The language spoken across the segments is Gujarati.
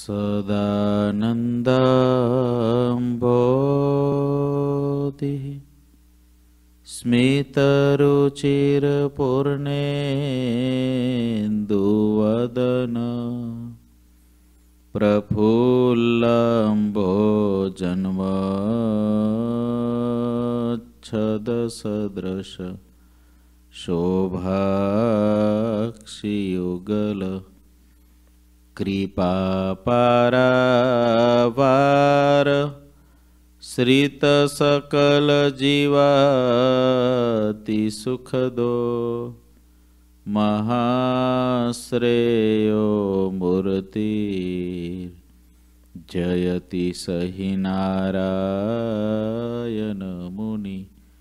સદાનંદાંબોધિ સ્મિતરુચિરપૂર્ણેન્દુવદન પ્રફુલ્લંબોજન્મચ્છદસદૃશ શોભાક્ષિયુગલ કૃપાપારાવાર શ્રિત સકલ જીવાતિ સુખદો મહાશ્રેયો મૂર્તિ જયતિ સહિ નારાયણ મુનિ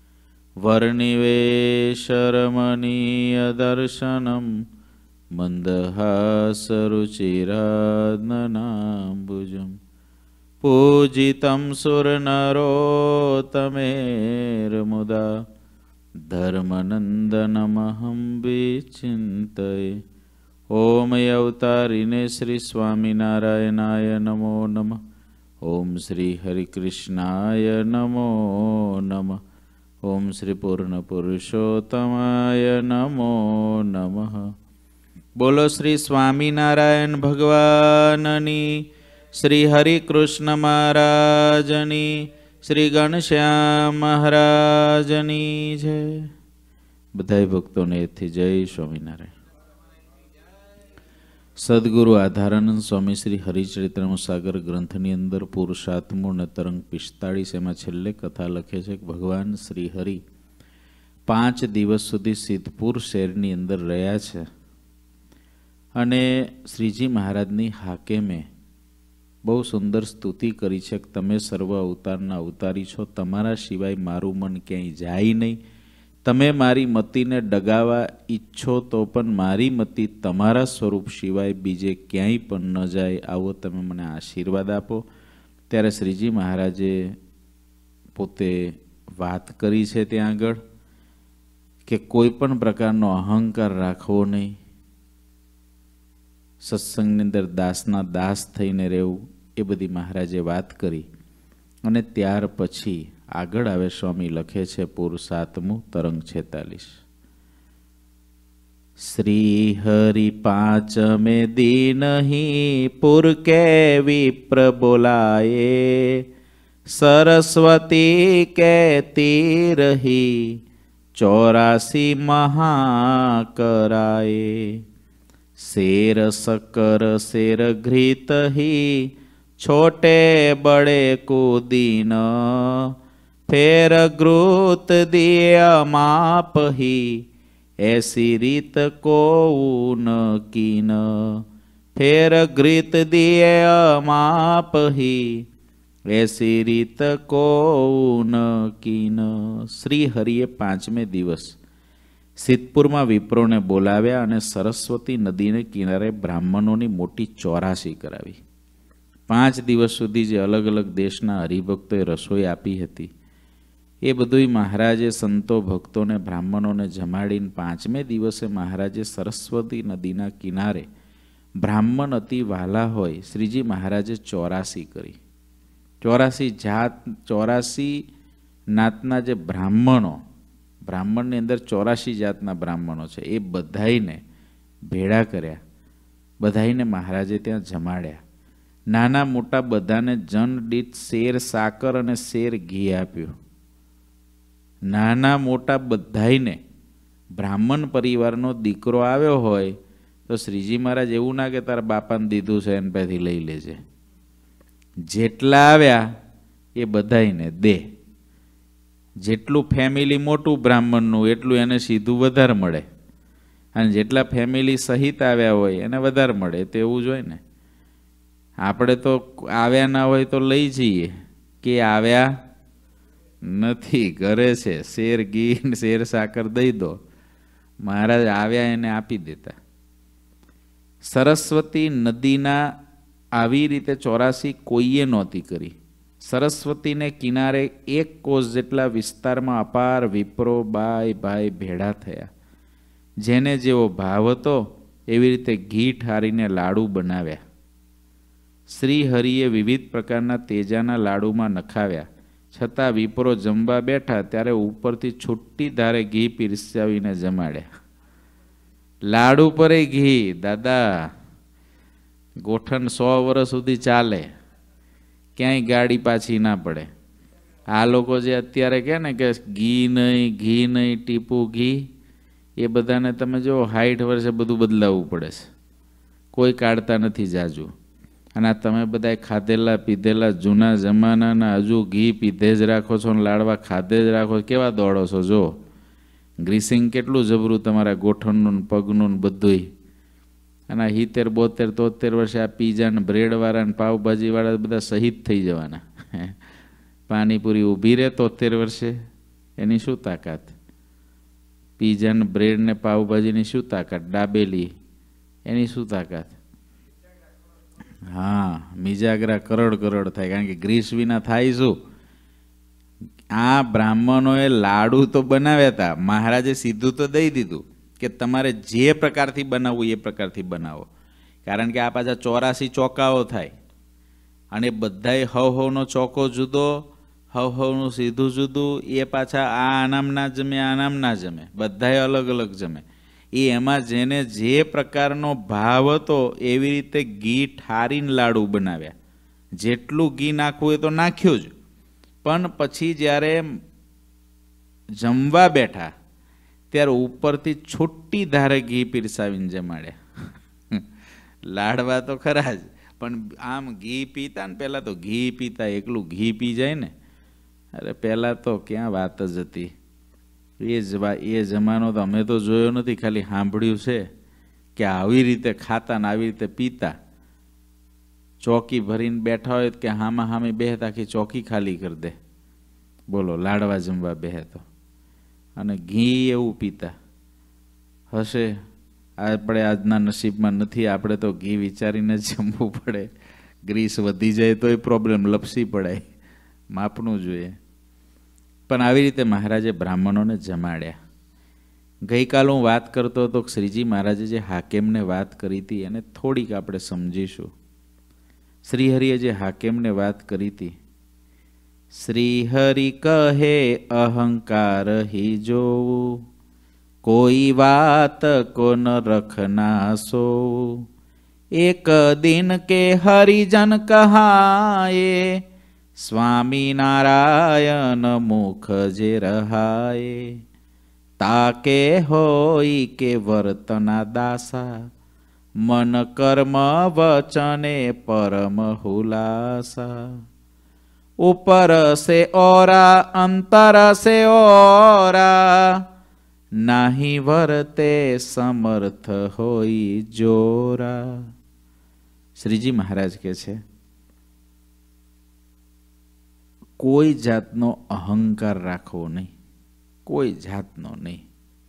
વર્ણિવેશરમણીય દર્શનમ મંદહાસરુચિરાનનાંબુજમ પૂજિતમ સુરનરોત્તમેર્મુદા ધર્મનંદનમહં વિચિંતયે. ઓમ અવતારિને શ્રી સ્વામિનારાયણાય નમો નમઃ. ઓમ શ્રી હરિકૃષ્ણાય નમો નમઃ. ઓમ શ્રી પૂર્ણ પુરુષોત્તમાય નમો નમઃ. બોલો શ્રી સ્વામિનારાયણ ભગવાનની, શ્રી હરિકૃષ્ણ મહારાજની, શ્રી ઘનશ્યામ મહારાજની જય. બધાય ભક્તોને એથી જય સ્વામિનારાયણ. સદગુરુ આધારાનંદ સ્વામી શ્રી હરિચરિત્રમ સાગર ગ્રંથની અંદર પુરુષાત્મો અને તરંગ 45 એમાં છેલ્લે કથા લખે છે કે ભગવાન શ્રી હરિ 5 દિવસ સુધી સિદ્ધપુર શહેરની અંદર રહ્યા છે અને શ્રીજી મહારાજની હાકેમે બહુ સુંદર સ્તુતિ કરી છે કે તમે સર્વ અવતારના અવતારી છો, તમારા સિવાય મારું મન ક્યાંય જાય નહીં. તમે મારી મતિને ડગાવવા ઈચ્છો તો પણ મારી મતિ તમારા સ્વરૂપ સિવાય બીજે ક્યાંય પણ ન જાય, આવો તમે મને આશીર્વાદ આપો. ત્યારે શ્રીજી મહારાજે પોતે વાત કરી છે ત્યાં આગળ કે કોઈ પણ પ્રકારનો અહંકાર રાખવો નહીં, સત્સંગની અંદર દાસના દાસ થઈને રહેવું, એ બધી મહારાજે વાત કરી. અને ત્યાર પછી આગળ આવે સ્વામી લખે છે પૂર 7મું તરંગ 46. શ્રી હરિ 5મે દીનહી પુર કે વિપ્ર બોલાયે, સરસ્વતી કહેતી રહી 84 મહાકરાયે. શેર શક્કર શેર ઘૃત ही छोटे बड़े को दीन, फेर ग्रुत दिया माप ही ऐसी रीत को न कीन. फेर घृत दिया माप ही ऐसी રીત को न कीन. શ્રી હરિએ 5મે દિવસ સિદ્ધપુરમાં વિપ્રોને બોલાવ્યા અને સરસ્વતી નદીને કિનારે બ્રાહ્મણોની મોટી ચોરાસી કરાવી. 5 દિવસ સુધી જે અલગ અલગ દેશના હરિભક્તોએ રસોઈ આપી હતી એ બધું મહારાજે સંતો ભક્તોને બ્રાહ્મણોને જમાડીને 5મે દિવસે મહારાજે સરસ્વતી નદીના કિનારે બ્રાહ્મણ અતિ વાલા હોય શ્રીજી મહારાજે ચોરાસી કરી. 84 નાતના જે બ્રાહ્મણની અંદર 84 જાતના બ્રાહ્મણો છે એ બધાઈને ભેળા કર્યા, બધાઈને મહારાજે ત્યાં જમાડ્યા. નાના મોટા બધાને જન દીઠ શેર સાકર અને શેર ઘી આપ્યું. નાના મોટા બધાઈને બ્રાહ્મણ પરિવારનો દીકરો આવ્યો હોય તો શ્રીજી મહારાજ એવું ના કે તારા બાપાને દીધું છે એને પહેથી લઈ લેજે. જેટલા આવ્યા એ બધાઈને દે. જેટલું ફેમિલી મોટું બ્રાહ્મણનું એટલું એને સીધું વધારે મળે, અને જેટલા ફેમિલી સહિત આવ્યા હોય એને વધારે મળે. તો એવું જ હોય ને, આપણે તો આવ્યા ના હોય તો લઈ જઈએ કે આવ્યા નથી, ઘરે છે, શેર ઘી શેર સાકર દઈ દો. મહારાજ આવ્યા એને આપી દેતા. સરસ્વતી નદીના આવી રીતે 84 કોઈએ નહોતી કરી. સરસ્વતીને કિનારે 1 કોસ જેટલા વિસ્તારમાં અપાર વિપ્રો બાય ભાઈ ભેળા થયા. જેને જેવો ભાવ હતો એવી રીતે ઘી ઠારીને લાડુ બનાવ્યા. શ્રી હરિએ વિવિધ પ્રકારના તેજાના લાડુમાં નખાવ્યા, છતાં વિપ્રો જમવા બેઠા ત્યારે ઉપરથી છૂટી ધારે ઘી પીરસાવીને જમાડ્યા. લાડુ પર ઘી, દાદા ગોઠણ 100 વર્ષ સુધી ચાલે, ક્યાંય ગાડી પાછી ના પડે. આ લોકો જે અત્યારે કહે ને કે ઘી નહીં ટીપું ઘી, એ બધાને તમે જો 60 વર્ષે બધું બદલાવવું પડે છે, કોઈ કાઢતા નથી જાજુ. અને આ તમે બધા ખાધેલા પીધેલા જૂના જમાનાના હજુ ઘી પીધે જ રાખો છો ને લાડવા ખાધે જ રાખો છો, કેવા દોડો છો. જો ગ્રીસિંગ કેટલું જબરું તમારા ગોઠણનું ને પગનું ને બધુંય. અને 70, 72, 73 વર્ષે આ પીઝા ને બ્રેડવાળા ને પાવભાજીવાળા બધા શહીદ થઈ જવાના. પાણીપુરી ઊભી રહે 73 વર્ષે, એની શું તાકાત? પીઝા ને બ્રેડ ને પાવભાજીની શું તાકાત? દાબેલી એની શું તાકાત? હા, મિજાગરા કરોડ થાય, કારણ કે ગ્રીસ વિના થાય શું? આ બ્રાહ્મણોએ લાડુ તો બનાવ્યા હતા, મહારાજે સીધું તો દઈ દીધું કે તમારે જે પ્રકારથી બનાવવું એ પ્રકારથી બનાવો. કારણ કે આ પાછા 84 ચોકાઓ થાય, અને બધાય હવનો ચોકો જુદો, હવનું સીધું જુદું. એ પાછા આ આનામ ના જમે, આનામ ના જમે, બધાય અલગ અલગ જમે. એ એમાં જેને જે પ્રકારનો ભાવ હતો એવી રીતે ઘી ઠારીને લાડુ બનાવ્યા. જેટલું ઘી નાખવું એ તો નાખ્યું જ, પણ પછી જ્યારે જમવા બેઠા ત્યારે ઉપરથી છૂટી ધારે ઘી પીરસાવીને જમાડ્યા. લાડવા તો ખરા જ, પણ આમ ઘી પીતા ને, પહેલાં તો ઘી પીતા, એકલું ઘી પી જાય ને, અરે પહેલાં તો ક્યાં વાત જ હતી. એ જમાનો તો અમે તો જોયો નથી, ખાલી સાંભળ્યું છે કે આવી રીતે ખાતા ને આવી રીતે પીતા. ચોકી ભરીને બેઠા હોય કે હામી બેહતા, આખી ચોકી ખાલી કરી દે. બોલો, લાડવા જમવા બેહે તો. અને ઘી એવું પીતા હશે. આપણે આજના નસીબમાં નથી, આપણે તો ઘી વિચારીને જ જમવું પડે. ગ્રીસ વધી જાય તોય પ્રોબ્લેમ, લપસી પડાય, માપનું જોઈએ. પણ આવી રીતે મહારાજે બ્રાહ્મણોને જમાડ્યા. ગઈકાલ હું વાત કરતો હતો કે શ્રીજી મહારાજે જે હાકેમને વાત કરી હતી એને થોડીક આપણે સમજીશું. શ્રીહરિએ જે હાકેમને વાત કરી હતી, શ્રીહરિ કહે અહંકાર હી જોવું, કોઈ વાત કો ન રખના સોવું, એક દિન કે હરિજન કહાયે, સ્વામી નારાયણ મુખ જે રહાય, તાકે હોય કે વર્તના દાસા, મન કર્મ વચને પરમ હુલાસા, ઉપર સે ઓરા અંતર સે ઓરા, નાહી વર્તે સમર્થ હોય જોરા. શ્રીજી મહારાજ કહે છે કોઈ જાતનો અહંકાર રાખવો નહીં, કોઈ જાતનો નહીં.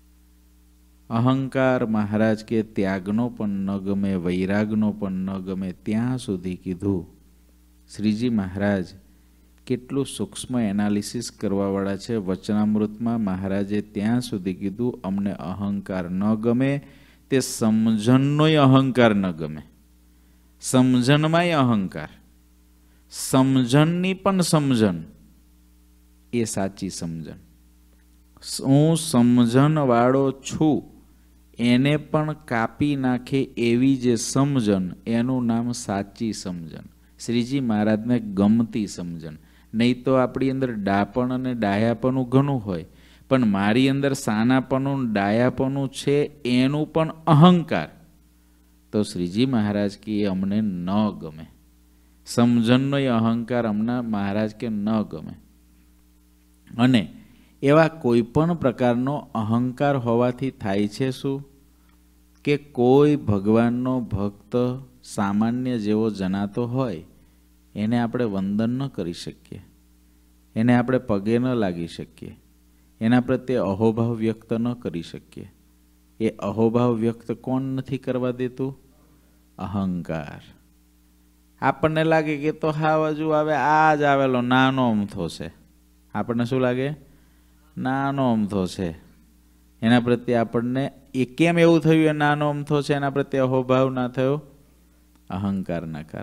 અહંકાર મહારાજ કે ત્યાગનો પણ ન ગમે, વૈરાગનો પણ ન ગમે. ત્યાં સુધી કીધું શ્રીજી મહારાજ કેટલું સૂક્ષ્મ એનાલિસિસ કરવાવાળા છે. વચનામૃતમાં મહારાજે ત્યાં સુધી કીધું અમને અહંકાર ન ગમે, તે સમજણનોય અહંકાર ન ગમે. સમજણમાંય અહંકાર, સમજણની પણ સમજણ એ સાચી સમજણ. હું સમજણવાળો છું એને પણ કાપી નાખે એવી જે સમજણ, એનું નામ સાચી સમજણ. શ્રીજી મહારાજને ગમતી સમજણ. નહીં તો આપણી અંદર ડાપણ અને ડાયાપણું ઘણું હોય, પણ મારી અંદર સાનાપણું ડાયાપણું છે એનું પણ અહંકાર, તો શ્રીજી મહારાજ કે એ અમને ન ગમે. સમજણનો એ અહંકાર હમણાં મહારાજ કે ન ગમે. અને એવા કોઈ પણ પ્રકારનો અહંકાર હોવાથી થાય છે શું કે કોઈ ભગવાનનો ભક્ત સામાન્ય જેવો જનાતો હોય એને આપણે વંદન ન કરી શકીએ, એને આપણે પગે ન લાગી શકીએ, એના પ્રત્યે અહોભાવ વ્યક્ત ન કરી શકીએ. એ અહોભાવ વ્યક્ત કોણ નથી કરવા દેતું? અહંકાર. આપણને લાગે કે તો હાવ હજુ આવે આ જ આવેલો નાનો અમથો છે. આપણને શું લાગે? નાનો અમથો છે. એના પ્રત્યે આપણને એ કેમ એવું થયું? એ નાનો અમથો છે એના પ્રત્યે અહોભાવ ના થયો? અહંકારના કારણે.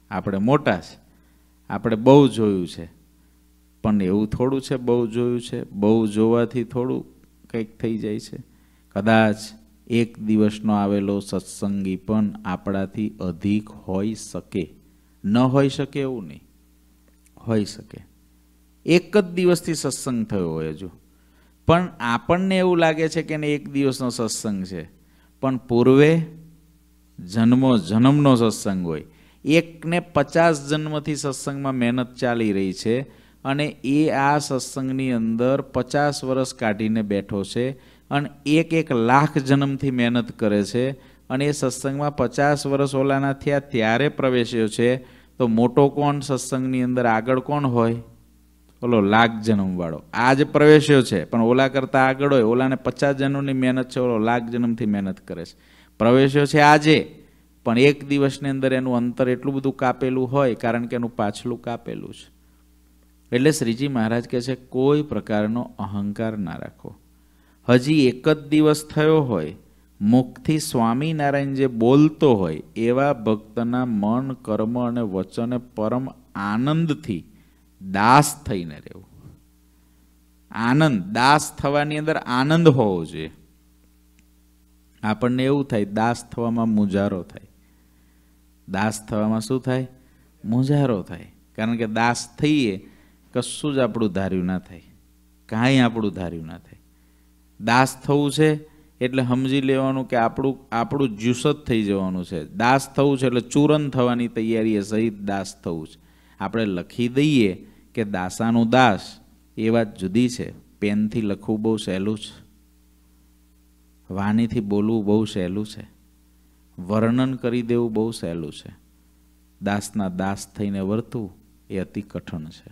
આપણે મોટા છે, આપણે બહુ જોયું છે, પણ એવું થોડું છે બહુ જોયું છે? બહુ જોવાથી થોડું કંઈક થઈ જાય છે? કદાચ એક દિવસનો આવેલો સત્સંગી પણ આપણાથી અધિક હોઈ શકે. ન હોઈ શકે એવું નહીં, હોઈ શકે. એક જ દિવસથી સત્સંગ થયો હોય હજુ, પણ આપણને એવું લાગે છે કે એક દિવસનો સત્સંગ છે, પણ પૂર્વે જન્મનો સત્સંગ હોય. એકને 50 જન્મથી સત્સંગમાં મહેનત ચાલી રહી છે, અને એ આ સત્સંગની અંદર 50 વર્ષ કાઢીને બેઠો છે, અને 1 લાખ જન્મથી મહેનત કરે છે, અને એ સત્સંગમાં 50 વર્ષ ઓલાના થયા ત્યારે પ્રવેશ્યો છે. તો મોટો કોણ સત્સંગની અંદર આગળ કોણ હોય? ઓલો લાખ જન્મવાળો. આજ પ્રવેશ્યો છે પણ ઓલા કરતાં આગળ હોય. ઓલાને 50 જન્મની મહેનત છે, ઓલો લાખ જન્મથી મહેનત કરે છે. પ્રવેશ્યો છે આજે, પણ એક દિવસની અંદર એનું અંતર એટલું બધું કાપેલું હોય, કારણ કે એનું પાછલું કાપેલું છે. એટલે શ્રીજી મહારાજ કહે છે કોઈ પ્રકારનો અહંકાર ના રાખો. હજી એક જ દિવસ થયો હોય, મુખથી સ્વામિનારાયણ જે બોલતો હોય એવા ભક્તના મન, કર્મ અને વચને પરમ આનંદથી દાસ થઈને રહેવું. આનંદ, દાસ થવાની અંદર આનંદ હોવો જોઈએ. આપણને એવું થાય દાસ થવામાં મુજારો થાય. દાસ થવામાં શું થાય? મુજારો થાય. કારણ કે દાસ થઈએ કશું જ આપણું ધાર્યું ના થાય, કાંઈ આપણું ધાર્યું ના થાય. દાસ થવું છે એટલે સમજી લેવાનું કે આપણું જ્યુસ જ થઈ જવાનું છે. દાસ થવું છે એટલે ચૂરન થવાની તૈયારી સહિત દાસ થવું છે. આપણે લખી દઈએ કે દાસાનું દાસ, એ વાત જુદી છે. પેનથી લખવું બહુ સહેલું છે, વાણીથી બોલવું બહુ સહેલું છે, વર્ણન કરી દેવું બહુ સહેલું છે. દાસના દાસ થઈને વર્તવું એ અતિ કઠણ છે,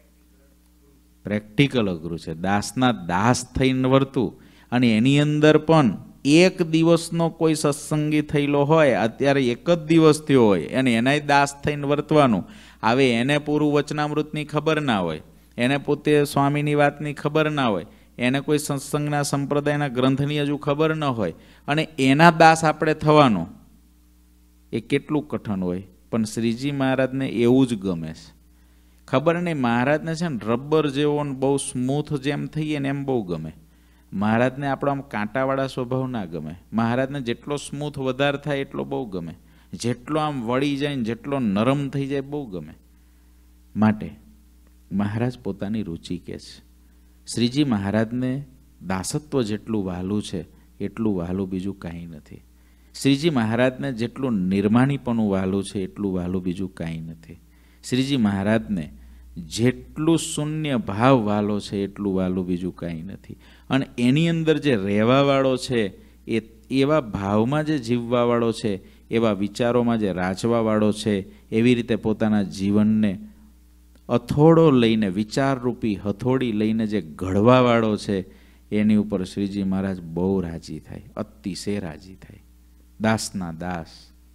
પ્રેક્ટિકલ અઘરું છે. દાસના દાસ થઈને વર્તવું, અને એની અંદર પણ એક દિવસનો કોઈ સત્સંગી થયેલો હોય, અત્યારે એક જ દિવસ થયો હોય, અને એનાય દાસ થઈને વર્તવાનું. હવે એને પૂરું વચનામૃતની ખબર ના હોય, એને પોતે સ્વામીની વાતની ખબર ના હોય, એને કોઈ સત્સંગના સંપ્રદાયના ગ્રંથની હજુ ખબર ન હોય, અને એના દાસ આપણે થવાનું, એ કેટલું કઠણ હોય. પણ શ્રીજી મહારાજને એવું જ ગમે છે. ખબર નહીં, મહારાજને છે ને રબર જેવો ને બહુ સ્મૂથ જેમ થઈએ ને એમ બહુ ગમે. મહારાજને આપણો આમ કાંટાવાળા સ્વભાવ ના ગમે. મહારાજને જેટલો સ્મૂથ વધારે થાય એટલો બહુ ગમે, જેટલો આમ વળી જાય ને જેટલો નરમ થઈ જાય બહુ ગમે. માટે મહારાજ પોતાની રુચિ કહે છે. શ્રીજી મહારાજને દાસત્વ જેટલું વહાલું છે એટલું વહાલું બીજું કાંઈ નથી. શ્રીજી મહારાજને જેટલું નિર્માણીપણું વહાલું છે એટલું વહાલું બીજું કાંઈ નથી. શ્રીજી મહારાજને જેટલું શૂન્ય ભાવ વાલો છે એટલું વાલું બીજું કાંઈ નથી. અને એની અંદર જે રહેવાવાળો છે, એ એવા ભાવમાં જે જીવવાવાળો છે, એવા વિચારોમાં જે રાચવાવાળો છે, એવી રીતે પોતાના જીવનને અથોડો લઈને, વિચારરૂપી હથોડી લઈને જે ઘડવાવાળો છે, એની ઉપર શ્રીજી મહારાજ બહુ રાજી થાય, અતિશય રાજી થાય. દાસના દાસ,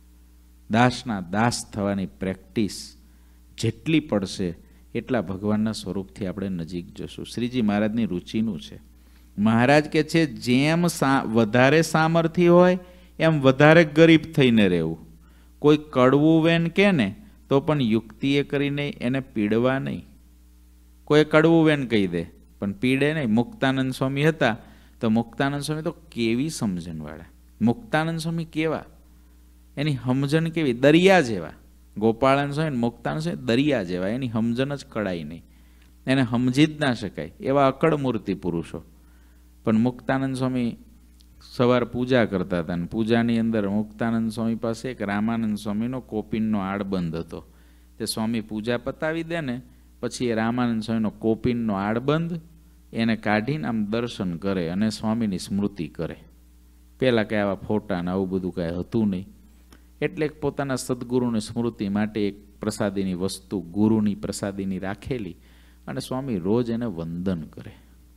દાસના દાસ થવાની પ્રેક્ટિસ જેટલી પડશે એટલા ભગવાનના સ્વરૂપથી આપણે નજીક જશું. શ્રીજી મહારાજની રુચિનું છે. મહારાજ કે છે જેમ વધારે સામર્થ્ય હોય એમ વધારે ગરીબ થઈને રહેવું. કોઈ કડવું વેન કે ને તો પણ યુક્તિએ કરીને એને પીડવા નહીં. કોઈ કડવું વેન કહી દે પણ પીડે નહીં. મુક્તાનંદ સ્વામી હતા, તો મુક્તાનંદ સ્વામી તો કેવી સમજણવાળા. મુક્તાનંદ સ્વામી કેવા, એની સમજણ કેવી, દરિયા જેવા. ગોપાળાનંદ સ્વામી, મુક્તાનંદ સ્વામી દરિયા જેવા, એની સમજણ જ કળાય નહીં, એને સમજી જ ના શકાય એવા અકળ મૂર્તિ પુરુષો. પણ મુક્તાનંદ સ્વામી સવાર પૂજા કરતા હતા, અને પૂજાની અંદર મુક્તાનંદ સ્વામી પાસે એક રામાનંદ સ્વામીનો કોપીનનો આડબંધ હતો. તે સ્વામી પૂજા પતાવી દે ને પછી એ રામાનંદ સ્વામીનો કોપીનનો આડબંધ એને કાઢીને આમ દર્શન કરે અને સ્વામીની સ્મૃતિ કરે. પહેલાં કંઈ આવા ફોટા ને આવું બધું કાંઈ હતું નહીં, એટલે પોતાના સદગુરુની સ્મૃતિ માટે એક પ્રસાદીની વસ્તુ ગુરુની પ્રસાદીની રાખેલી, અને સ્વામી રોજ એને વંદન કરે.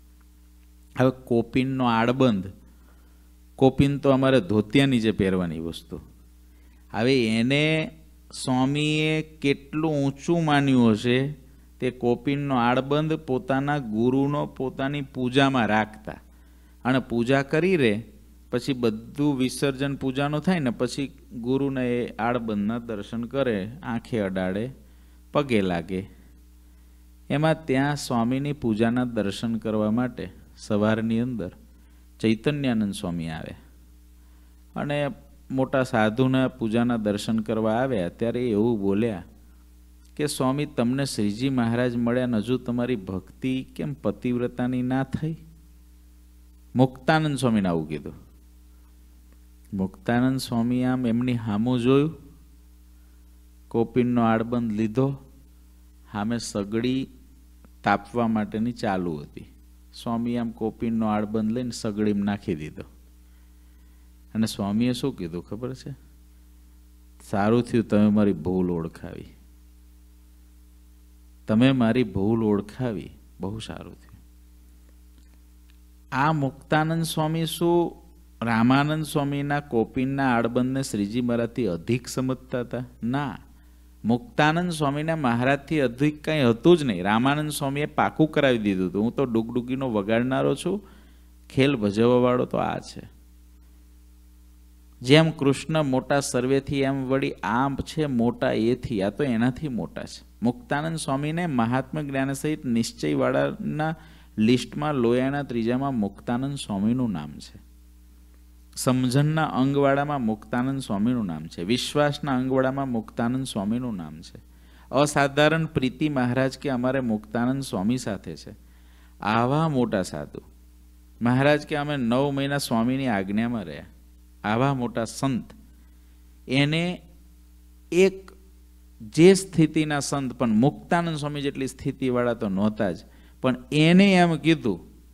હવે કોપીનનો આડબંધ, કોપીન તો અમારે ધોતિયા નીચે પહેરવાની વસ્તુ. હવે એને સ્વામીએ કેટલું ઊંચું માન્યું હશે, તે કોપીનનો આડબંધ પોતાના ગુરુનો પોતાની પૂજામાં રાખતા, અને પૂજા કરી રે પછી બધું વિસર્જન પૂજાનું થાય ને પછી ગુરુને એ આડબંધના દર્શન કરે, આંખે અડાડે, પગે લાગે. એમાં ત્યાં સ્વામીની પૂજાના દર્શન કરવા માટે સવારની અંદર ચૈતન્યાનંદ સ્વામી આવે અને મોટા સાધુના પૂજાના દર્શન કરવા આવ્યા. ત્યારે એવું બોલ્યા કે સ્વામી, તમને શ્રીજી મહારાજ મળ્યા ને હજુ તમારી ભક્તિ કેમ પતિવ્રતાની ના થઈ? મુક્તાનંદ સ્વામીને આવું કીધું. મુક્તાનંદ સ્વામી આમ એમની સામું જોયું, કોપીનનો આડબંધ લીધો, સામે સગડી તાપવા માટેની ચાલુ હતી. સ્વામી આમ કોપીનનો આડબંધ લઈને સગડીમાં નાખી દીધો અને સ્વામીએ શું કીધું ખબર છે? સારું થયું તમે મારી ભૂલ ઓળખાવી, તમે મારી ભૂલ ઓળખાવી, બહુ સારું થયું. આ મુક્તાનંદ સ્વામી શું રામાનંદ સ્વામીના કોપીનના આડબંધને શ્રીજી મહારાજથી અધિક સમજતા હતા? ના, મુક્તાનંદ સ્વામીના મહારાજથી અધિક કંઈ હતું જ નહીં. રામાનંદ સ્વામીએ પાકું કરાવી દીધું હતું, હું તો ડુગડુગીનો વગાડનારો છું, ખેલ ભજવવાવાળો તો આ છે. જેમ કૃષ્ણ મોટા સર્વેથી એમ વળી આમ છે મોટા એથી, આ તો એનાથી મોટા છે. મુક્તાનંદ સ્વામીને મહાત્મા જ્ઞાન સહિત નિશ્ચયવાળાના લિસ્ટમાં લોયાના ત્રીજામાં મુક્તાનંદ સ્વામીનું નામ છે. સમજણના અંગવાળામાં મુક્તાનંદ સ્વામીનું નામ છે. વિશ્વાસના અંગવાળામાં મુક્તાનંદ સ્વામીનું નામ છે. અસાધારણ પ્રીતિ મહારાજ કે અમારે મુક્તાનંદ સ્વામી સાથે છે. આવા મોટા સાધુ મહારાજ કે અમે 9 મહિના સ્વામીની આજ્ઞામાં રહ્યા. આવા મોટા સંત, એને એક જે સ્થિતિના સંત, પણ મુક્તાનંદ સ્વામી જેટલી સ્થિતિવાળા તો નહોતા જ, પણ એને એમ કીધું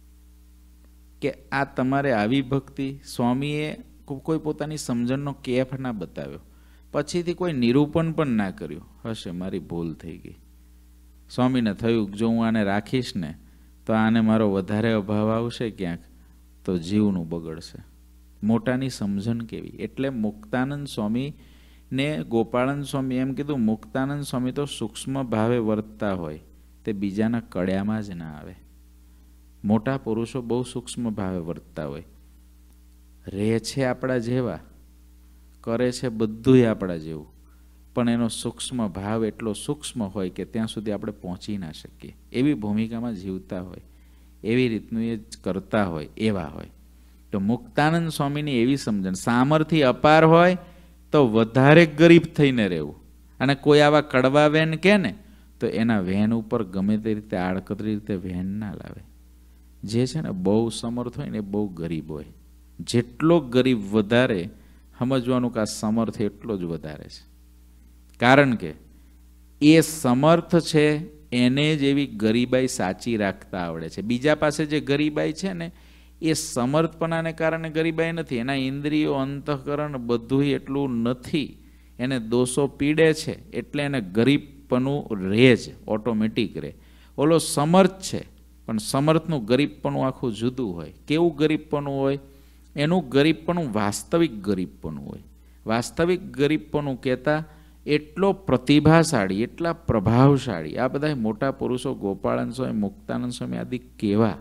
કે આ તમારે આવી ભક્તિ. સ્વામીએ કોઈ પોતાની સમજણનો કેફ ના બતાવ્યો, પછીથી કોઈ નિરૂપણ પણ ના કર્યું. હશે મારી ભૂલ થઈ ગઈ. સ્વામીને થયું જો હું આને રાખીશ ને તો આને મારો વધારે અભાવ આવશે ક્યાંક, તો જીવનું બગડશે. મોટાની સમજણ કેવી! એટલે મુક્તાનંદ સ્વામીને ગોપાળાનંદ સ્વામી એમ કીધું, મુક્તાનંદ સ્વામી તો સૂક્ષ્મ ભાવે વર્તતા હોય, તે બીજાના કળ્યામાં જ ના આવે. મોટા પુરુષો બહુ સૂક્ષ્મ ભાવે વર્તતા હોય, રહે છે આપણા જેવા, કરે છે બધું આપણા જેવું, પણ એનો સૂક્ષ્મ ભાવ એટલો સૂક્ષ્મ હોય કે ત્યાં સુધી આપણે પહોંચી ના શકીએ. એવી ભૂમિકામાં જીવતા હોય, એવી રીતનું એ કરતા હોય, એવા હોય. તો મુક્તાનંદ સ્વામીની એવી સમજણ, સામર્થ્ય અપાર હોય તો વધારે ગરીબ થઈને રહેવું, અને કોઈ આવા કડવા વેન કે ને તો એના વેન ઉપર ગમે તે રીતે આડકતરી રીતે વેન ના લાવે. જે છે ને બહુ સમર્થ હોય ને એ બહુ ગરીબ હોય. જેટલો ગરીબ વધારે સમજવાનું કે આ સમર્થ એટલો જ વધારે છે. કારણ કે એ સમર્થ છે એને જ એવી ગરીબાઈ સાચી રાખતા આવડે છે. બીજા પાસે જે ગરીબાઈ છે ને એ સમર્થપણાને કારણે ગરીબાઈ નથી, એના ઇન્દ્રિયો અંતઃકરણ બધું એટલું નથી, એને દોષો પીડે છે એટલે એને ગરીબપણું રહે જ, ઓટોમેટિક રહે. ઓલો સમર્થ છે પણ સમર્થનું ગરીબપણું આખું જુદું હોય. કેવું ગરીબપણું હોય? એનું ગરીબપણું વાસ્તવિક ગરીબપણું હોય. વાસ્તવિક ગરીબપણું કહેતા એટલો પ્રતિભાશાળી, એટલા પ્રભાવશાળી. આ બધા મોટા પુરુષો ગોપાળાનંદ સ્વામી, મુક્તાનંદ સ્વામી આદિ કેવા,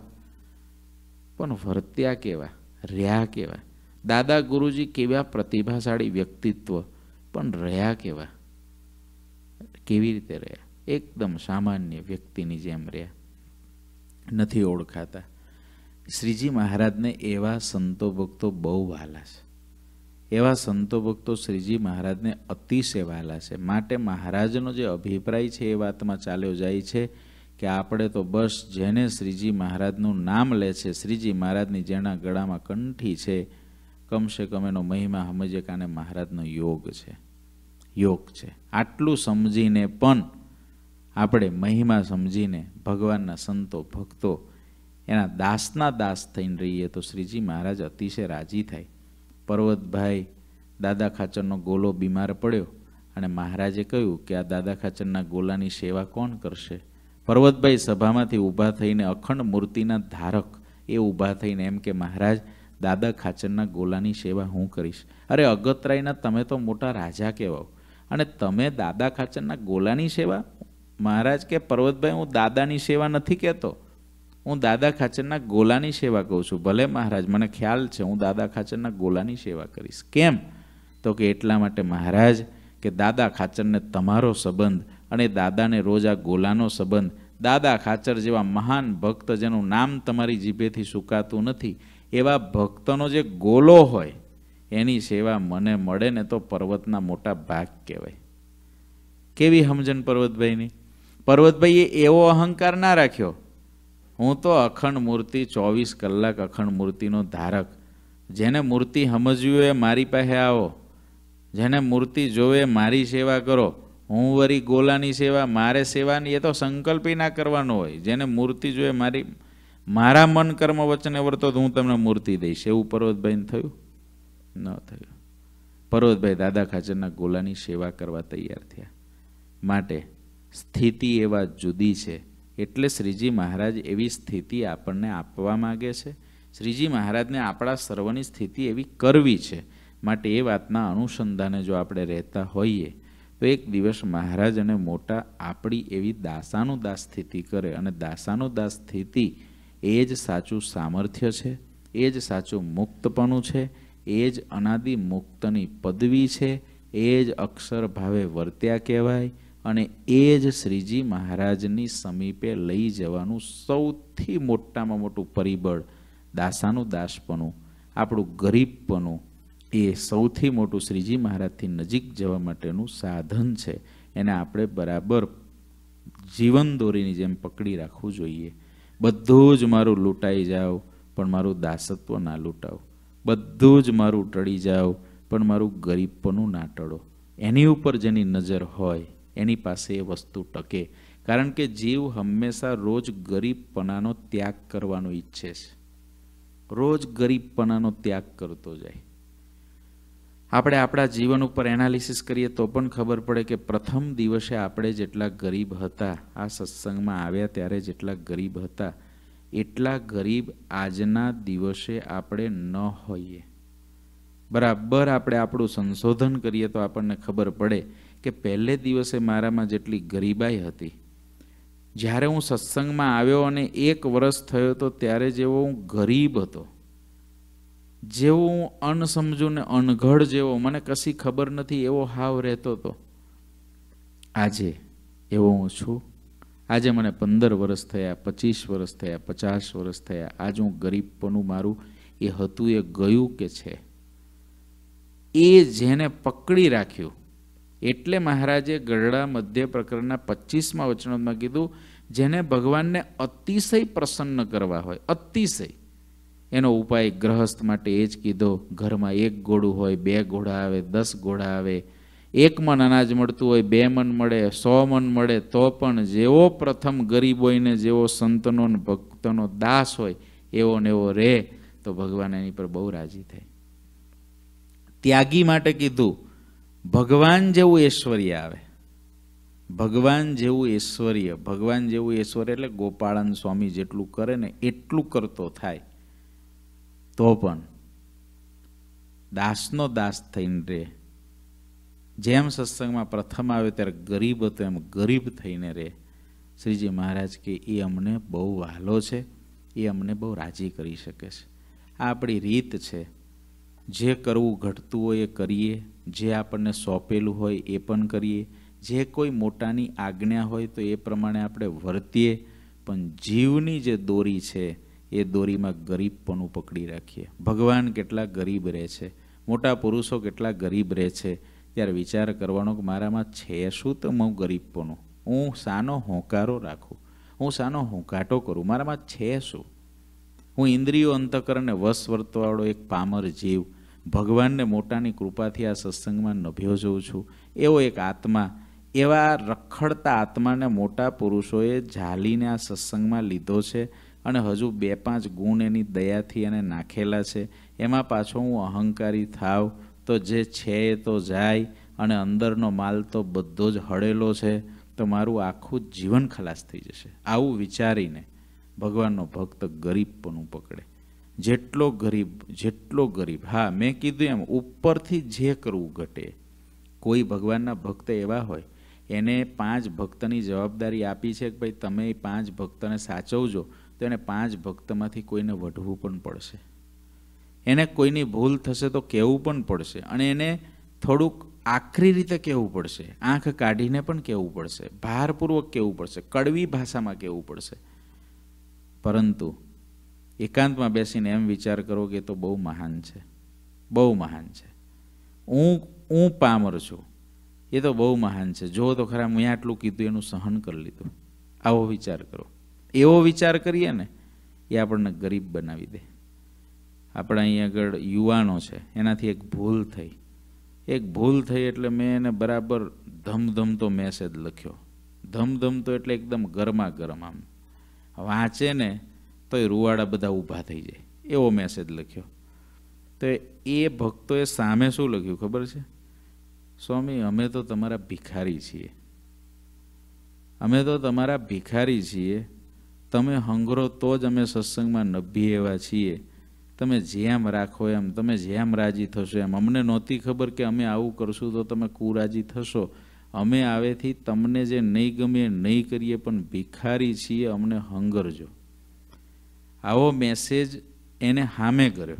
પણ વર્ત્યા કેવા, રહ્યા કેવા. દાદા ગુરુજી કેવા પ્રતિભાશાળી વ્યક્તિત્વ, પણ રહ્યા કેવા, કેવી રીતે રહ્યા? એકદમ સામાન્ય વ્યક્તિની જેમ રહ્યા, નથી ઓળખાતા. શ્રીજી મહારાજને એવા સંતો ભક્તો બહુ વહાલા છે. એવા સંતો ભક્તો શ્રીજી મહારાજને અતિશય વહાલા છે. માટે મહારાજનો જે અભિપ્રાય છે એ વાતમાં ચાલ્યો જાય છે કે આપણે તો બસ જેને શ્રીજી મહારાજનું નામ લે છે, શ્રીજી મહારાજની જેના ગળામાં કંઠી છે, કમસે કમ એનો મહિમા સમજીએ કે આને મહારાજનો યોગ છે, યોગ છે. આટલું સમજીને પણ આપણે મહિમા સમજીને ભગવાનના સંતો ભક્તો એના દાસના દાસ થઈને રહીએ તો શ્રીજી મહારાજ અતિશય રાજી થાય. પર્વતભાઈ દાદા ખાચરનો ગોલો બીમાર પડ્યો અને મહારાજે કહ્યું કે આ દાદા ખાચરના ગોલાની સેવા કોણ કરશે? પર્વતભાઈ સભામાંથી ઊભા થઈને, અખંડ મૂર્તિના ધારક એ ઊભા થઈને એમ કે મહારાજ દાદા ખાચરના ગોલાની સેવા હું કરીશ. અરે અગતરાયના તમે તો મોટા રાજા કહેવાઓ અને તમે દાદા ખાચરના ગોલાની સેવા? મહારાજ કે પર્વતભાઈ હું દાદાની સેવા નથી કહેતો, હું દાદા ખાચરના ગોલાની સેવા કહું છું. ભલે મહારાજ મને ખ્યાલ છે, હું દાદા ખાચરના ગોલાની સેવા કરીશ. કેમ? તો કે એટલા માટે મહારાજ કે દાદા ખાચરને તમારો સંબંધ અને દાદાને રોજ આ ગોલાનો સંબંધ, દાદા ખાચર જેવા મહાન ભક્ત જેનું નામ તમારી જીભેથી સુકાતું નથી, એવા ભક્તનો જે ગોલો હોય એની સેવા મને મળે ને તો પર્વતના મોટા ભાગ કહેવાય. કેવી સમજણ પર્વતભાઈની! પર્વતભાઈએ એવો અહંકાર ના રાખ્યો, હું તો અખંડ મૂર્તિ 24 કલાક અખંડ મૂર્તિનો ધારક, જેને મૂર્તિ સમજવી હોય મારી પાસે આવો, જેને મૂર્તિ જોવે મારી સેવા કરો, હું વળી ગોલાની સેવા મારે સેવાની એ તો સંકલ્પી ના કરવાનો હોય. જેને મૂર્તિ જોઈએ મારા મન કર્મ વચને વર્તો તો હું તમને મૂર્તિ દઈશ. એવું પર્વતભાઈને થયું? ન થયું. પર્વતભાઈ દાદા ખાચરના ગોલાની સેવા કરવા તૈયાર થયા. માટે સ્થિતિ એવા જુદી છે. એટલે શ્રીજી મહારાજ એવી સ્થિતિ આપણને આપવા માગે છે. શ્રીજી મહારાજને આપણા સર્વની સ્થિતિ એવી કરવી છે. માટે એ વાતના અનુસંધાને જો આપણે રહેતા હોઈએ તો એક દિવસ મહારાજ અને મોટા આપણી એવી દાસાનુદાસ સ્થિતિ કરે, અને દાસાનુદાસ સ્થિતિ એ જ સાચું સામર્થ્ય છે, એ જ સાચું મુક્તપણું છે, એ જ અનાદિ મુક્તની પદવી છે, એ જ અક્ષર ભાવે વર્ત્યા કહેવાય, અને એ જ શ્રીજી મહારાજની સમીપે લઈ જવાનું સૌથી મોટામાં મોટું પરિબળ દાસાનું દાસપણું, આપણું ગરીબપણું, એ સૌથી મોટું શ્રીજી મહારાજથી નજીક જવા માટેનું સાધન છે. એને આપણે બરાબર જીવન દોરીની જેમ પકડી રાખવું જોઈએ. બધું જ મારું લૂંટાઈ જાઓ પણ મારું દાસત્વ ના લૂંટાવ, બધું જ મારું ટળી જાઓ પણ મારું ગરીબપણું ના ટળો. એની ઉપર જેની નજર હોય એની પાસે એ વસ્તુ ટકે. કારણ કે જીવ હંમેશા રોજ ગરીબપણાનો ત્યાગ કરવાનો ઈચ્છે છે, રોજ ગરીબપણાનો ત્યાગ કરતો જાય. આપણે આપણા જીવન ઉપર એનાલિસિસ કરીએ તો પણ ખબર પડે કે પ્રથમ દિવસે આપણે જેટલા ગરીબ હતા, આ સત્સંગમાં આવ્યા ત્યારે જેટલા ગરીબ હતા એટલા ગરીબ આજના દિવસે આપણે ન હોઈએ. બરાબર આપણે આપણું સંશોધન કરીએ તો આપણને ખબર પડે કે પહેલે દિવસે મારામાં જેટલી ગરીબાઈ હતી, જ્યારે હું સત્સંગમાં આવ્યો અને 1 વર્ષ થયો તો ત્યારે જેવો હું ગરીબ હતો, જેવો હું અણસમજુ ને અણઘડ જેવો, મને કશી ખબર નથી એવો હાવ રહેતો હતો, આજે એવો હું છું. આજે મને 15 વર્ષ થયા, 25 વર્ષ થયા, 50 વર્ષ થયા. આજે હું ગરીબપણું મારું એ હતું એ ગયું કે છે, એ જેને પકડી રાખ્યું. એટલે મહારાજે ગરડા મધ્ય પ્રકરણના 25મા વચનમાં કીધું, જેને ભગવાનને અતિશય પ્રસન્ન કરવા હોય, અતિશય, એનો ઉપાય ગ્રહસ્થ માટે એ જ કીધો. ઘરમાં 1 ઘોડું હોય, 2 ઘોડા આવે, 10 ઘોડા આવે, 1 મણ અનાજ મળતું હોય, 2 મણ મળે, 100 મણ મળે, તો પણ જેવો પ્રથમ ગરીબ હોય ને જેવો સંતનો ને ભક્તનો દાસ હોય એવો ને એવો રહે તો ભગવાન એની પર બહુ રાજી થાય. ત્યાગી માટે કીધું, ભગવાન જેવું ઐશ્વર્ય આવે, ભગવાન જેવું ઐશ્વર્ય, ભગવાન જેવું ઐશ્વર્ય એટલે ગોપાળન સ્વામી જેટલું કરે ને એટલું કરતો થાય તો પણ દાસનો દાસ થઈને રહે. જેમ સત્સંગમાં પ્રથમ આવે ત્યારે ગરીબ હતો એમ ગરીબ થઈને રહે. શ્રીજી મહારાજ કે એ અમને બહુ વહાલો છે, એ અમને બહુ રાજી કરી શકે છે. આ આપણી રીત છે. જે કરવું ઘટતું હોય એ કરીએ, જે આપણને સોંપેલું હોય એ પણ કરીએ, જે કોઈ મોટાની આજ્ઞા હોય તો એ પ્રમાણે આપણે વર્તીએ, પણ જીવની જે દોરી છે એ દોરીમાં ગરીબપણું પકડી રાખીએ. ભગવાન કેટલા ગરીબ રહે છે, મોટા પુરુષો કેટલા ગરીબ રહે છે, ત્યારે વિચાર કરવાનો કે મારામાં છે શું તો હું ગરીબપણું, હું શાનો હોંકારો રાખું, હું શાનો હોંકાટો કરું, મારામાં છે શું? હું ઇન્દ્રિયો અંતઃકરણને વશ વર્તવાળો એક પામર જીવ, ભગવાનને મોટાની કૃપાથી આ સત્સંગમાં નભ્યો જોઉં છું એવો એક આત્મા. એવા રખડતા આત્માને મોટા પુરુષોએ ઝાલીને આ સત્સંગમાં લીધો છે, અને હજુ 2-5 ગુણ એની દયાથી એને નાખેલા છે. એમાં પાછો હું અહંકારી થાવ તો જે છે એ તો જાય, અને અંદરનો માલ તો બધો જ હળેલો છે, તો મારું આખું જીવન ખલાસ થઈ જશે. આવું વિચારીને ભગવાનનો ભક્ત ગરીબપણું પકડે. જેટલો ગરીબ. હા, મેં કીધું એમ ઉપરથી જે કરવું ઘટે. કોઈ ભગવાનના ભક્ત એવા હોય એને 5 ભક્તની જવાબદારી આપી છે કે ભાઈ તમે 5 ભક્તને સાચવજો, તો એને 5 ભક્તમાંથી કોઈને વઢવું પણ પડશે, એને કોઈની ભૂલ થશે તો કહેવું પણ પડશે, અને એને થોડુંક આખરી રીતે કહેવું પડશે, આંખ કાઢીને પણ કહેવું પડશે, ભારપૂર્વક કહેવું પડશે, કડવી ભાષામાં કહેવું પડશે. પરંતુ એકાંતમાં બેસીને એમ વિચાર કરો કે તો બહુ મહાન છે, બહુ મહાન છે, હું પામર છું, એ તો બહુ મહાન છે, જો તો ખરા મેં આટલું કીધું એનું સહન કરી લીધું. આવો વિચાર કરો. એવો વિચાર કરીએ ને એ આપણને ગરીબ બનાવી દે. આપણા અહીં આગળ યુવાનો છે, એનાથી એક ભૂલ થઈ એટલે મેં એને બરાબર ધમધમતો મેસેજ લખ્યો. ધમધમતો એટલે એકદમ ગરમા ગરમ, આમ વાંચે ને તો એ રૂવાડા બધા ઊભા થઈ જાય એવો મેસેજ લખ્યો. તો એ ભક્તોએ સામે શું લખ્યું ખબર છે? સ્વામી, અમે તો તમારા ભિખારી છીએ, અમે તો તમારા ભિખારી છીએ, તમે હંગરો તો જ અમે સત્સંગમાં નભી એવા છીએ, તમે જેમ રાખો એમ, તમે જેમ રાજી થશો એમ. અમને નહોતી ખબર કે અમે આવું કરશું તો તમે કુરાજી થશો. અમે આવેથી તમને જે નહીં ગમે એ નહીં કરીએ, પણ ભિખારી છીએ, અમને હંગરજો. આવો મેસેજ એને સામે કર્યો.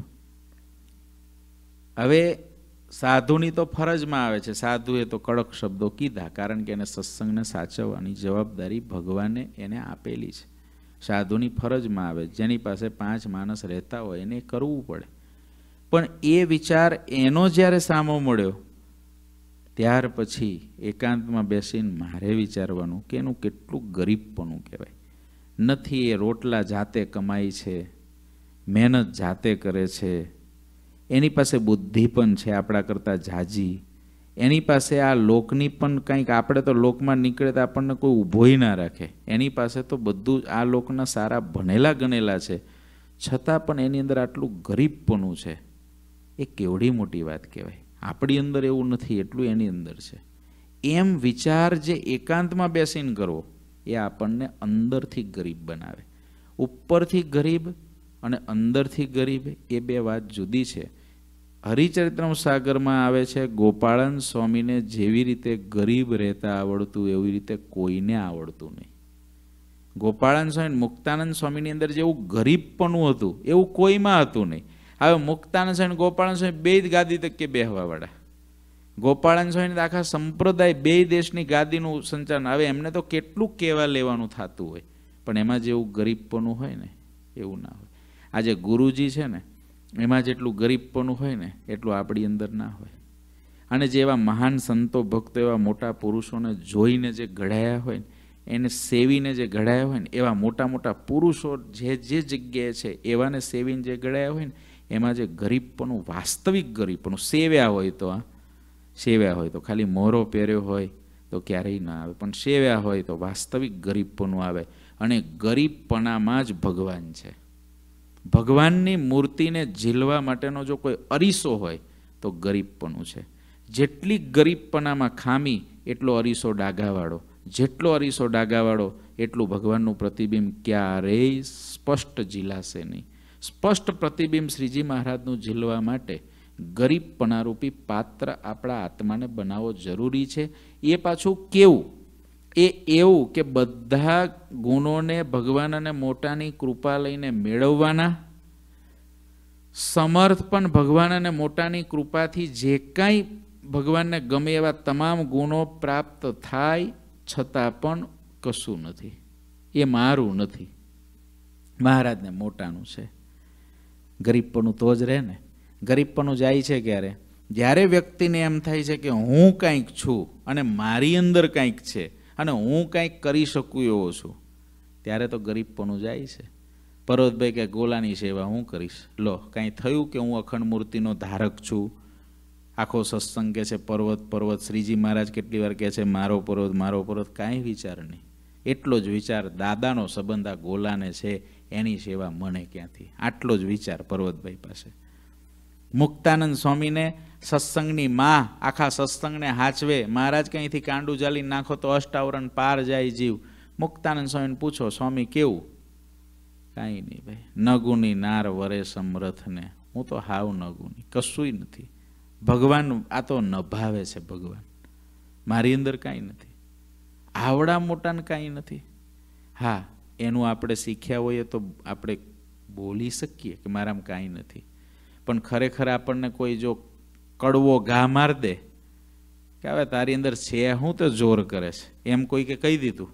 હવે સાધુની તો ફરજમાં આવે છે, સાધુએ તો કડક શબ્દો કીધા, કારણ કે એને સત્સંગને સાચવવાની જવાબદારી ભગવાને એને આપેલી છે. સાધુની ફરજમાં આવે, જેની પાસે 5 માણસ રહેતા હોય એને કરવું પડે. પણ એ વિચાર એનો જ્યારે સામો મળ્યો ત્યાર પછી એકાંતમાં બેસીને મારે વિચારવાનું કે એનું કેટલું ગરીબપણું કહેવાય. નથી એ રોટલા જાતે કમાય છે, મહેનત જાતે કરે છે, એની પાસે બુદ્ધિ પણ છે આપણા કરતાં ઝાજી, એની પાસે આ લોકની પણ કંઈક, આપણે તો લોકમાં નીકળે તો આપણને કોઈ ઊભોય ના રાખે, એની પાસે તો બધું આ લોકના સારા ભણેલા ગણેલા છે, છતાં પણ એની અંદર આટલું ગરીબપણું છે. એ કેવડી મોટી વાત કહેવાય. આપણી અંદર એવું નથી એટલું એની અંદર છે. એમ વિચાર જે એકાંતમાં બેસીને કરવો એ આપણને અંદરથી ગરીબ બનાવે. ઉપરથી ગરીબ અને અંદરથી ગરીબ એ બે વાત જુદી છે. હરિચરિત્રમ સાગરમાં આવે છે, ગોપાળન સ્વામીને જેવી રીતે ગરીબ રહેતા આવડતું એવી રીતે કોઈને આવડતું નહીં. ગોપાળન સ્વામી, મુક્તાનંદ સ્વામીની અંદર જેવું ગરીબપણું હતું એવું કોઈમાં હતું નહીં. હવે મુક્તાનંદ સ્વામી, ગોપાળન સ્વામી બે જ ગાદી તકે બેહવાવાળા. ગોપાળન સ્વામીને આખા સંપ્રદાય બે દેશની ગાદીનું સંચાલન. હવે એમને તો કેટલું કહેવા લેવાનું થતું હોય, પણ એમાં જેવું ગરીબપણું હોય ને એવું ના હોય. આજે ગુરુજી છે ને એમાં જેટલું ગરીબપણું હોય ને એટલું આપણી અંદર ના હોય. અને જે એવા મહાન સંતો ભક્તો એવા મોટા પુરુષોને જોઈને જે ઘડાયા હોય ને, એને સેવીને જે ઘડાયા હોય ને, એવા મોટા મોટા પુરુષો જે જગ્યાએ છે એવાને સેવીને જે ઘડાયા હોય ને, એમાં જે ગરીબપણું, વાસ્તવિક ગરીબપણું, સેવ્યા હોય તો ખાલી મોરો પહેર્યો હોય તો ક્યારેય ના આવે, પણ સેવ્યા હોય તો વાસ્તવિક ગરીબપણું આવે. અને ગરીબપણામાં જ ભગવાન છે. ભગવાનની મૂર્તિને ઝીલવા માટેનો જો કોઈ અરીસો હોય તો ગરીબપણું છે. જેટલી ગરીબપણામાં ખામી એટલો અરીસો ડાઘાવાળો, જેટલો અરીસો ડાઘાવાળો એટલું ભગવાનનું પ્રતિબિંબ ક્યારેય સ્પષ્ટ ઝીલાશે નહીં. સ્પષ્ટ પ્રતિબિંબ શ્રીજી મહારાજનું ઝીલવા માટે ગરીબપણારૂપી પાત્ર આપણા આત્માને બનાવવો જરૂરી છે. એ પાછું કેવું? એ એવું કે બધા ગુણોને ભગવાન અને મોટાની કૃપા લઈને મેળવવાના, સમર્થ પણ ભગવાન અને મોટાની કૃપાથી જે કાંઈ ભગવાનને ગમે એવા તમામ ગુણો પ્રાપ્ત થાય છતાં પણ કશું નથી, એ મારું નથી, મહારાજને મોટાનું છે. ગરીબપણું તો જ રહે ને. ગરીબપણું જાય છે ક્યારે? જ્યારે વ્યક્તિને એમ થાય છે કે હું કંઈક છું અને મારી અંદર કંઈક છે અને હું કંઈક કરી શકું એવો છું, ત્યારે તો ગરીબપણું જાય છે. પર્વતભાઈ કે ગોલાની સેવા હું કરીશ, લો કાંઈ થયું કે હું અખંડ મૂર્તિનો ધારક છું? આખો સત્સંગ કહે છે પર્વત, શ્રીજી મહારાજ કેટલી વાર કહે છે મારો પર્વત, કાંઈ વિચાર નહીં. એટલો જ વિચાર દાદાનો સંબંધ આ ગોલાને છે, એની સેવા મને ક્યાંથી, આટલો જ વિચાર પર્વતભાઈ પાસે. મુક્તાનંદ સ્વામીને સત્સંગની માં આખા સત્સંગને હાચવે, મહારાજ કંઈથી કાંડું જાલી નાખો તો અષ્ટાવરણ પાર જાય જીવ. મુક્તાનંદ સ્વામીને પૂછો સ્વામી કેવું? કાંઈ નહીં ભાઈ, નગુની નાર વરે સમરથને, હું તો હાવ નગુની, કશુંય નથી. ભગવાન આ તો નભાવે છે, ભગવાન મારી અંદર કાંઈ નથી, આવડા મોટાને કાંઈ નથી. હા, એનું આપણે શીખ્યા હોઈએ તો આપણે બોલી શકીએ કે મારામાં કાંઈ નથી, પણ ખરેખર આપણને કોઈ જો કડવો ઘા માર દે કે હવે તારી અંદર છે હું તો જોર કરે છે એમ કોઈ કે કહી દીધું.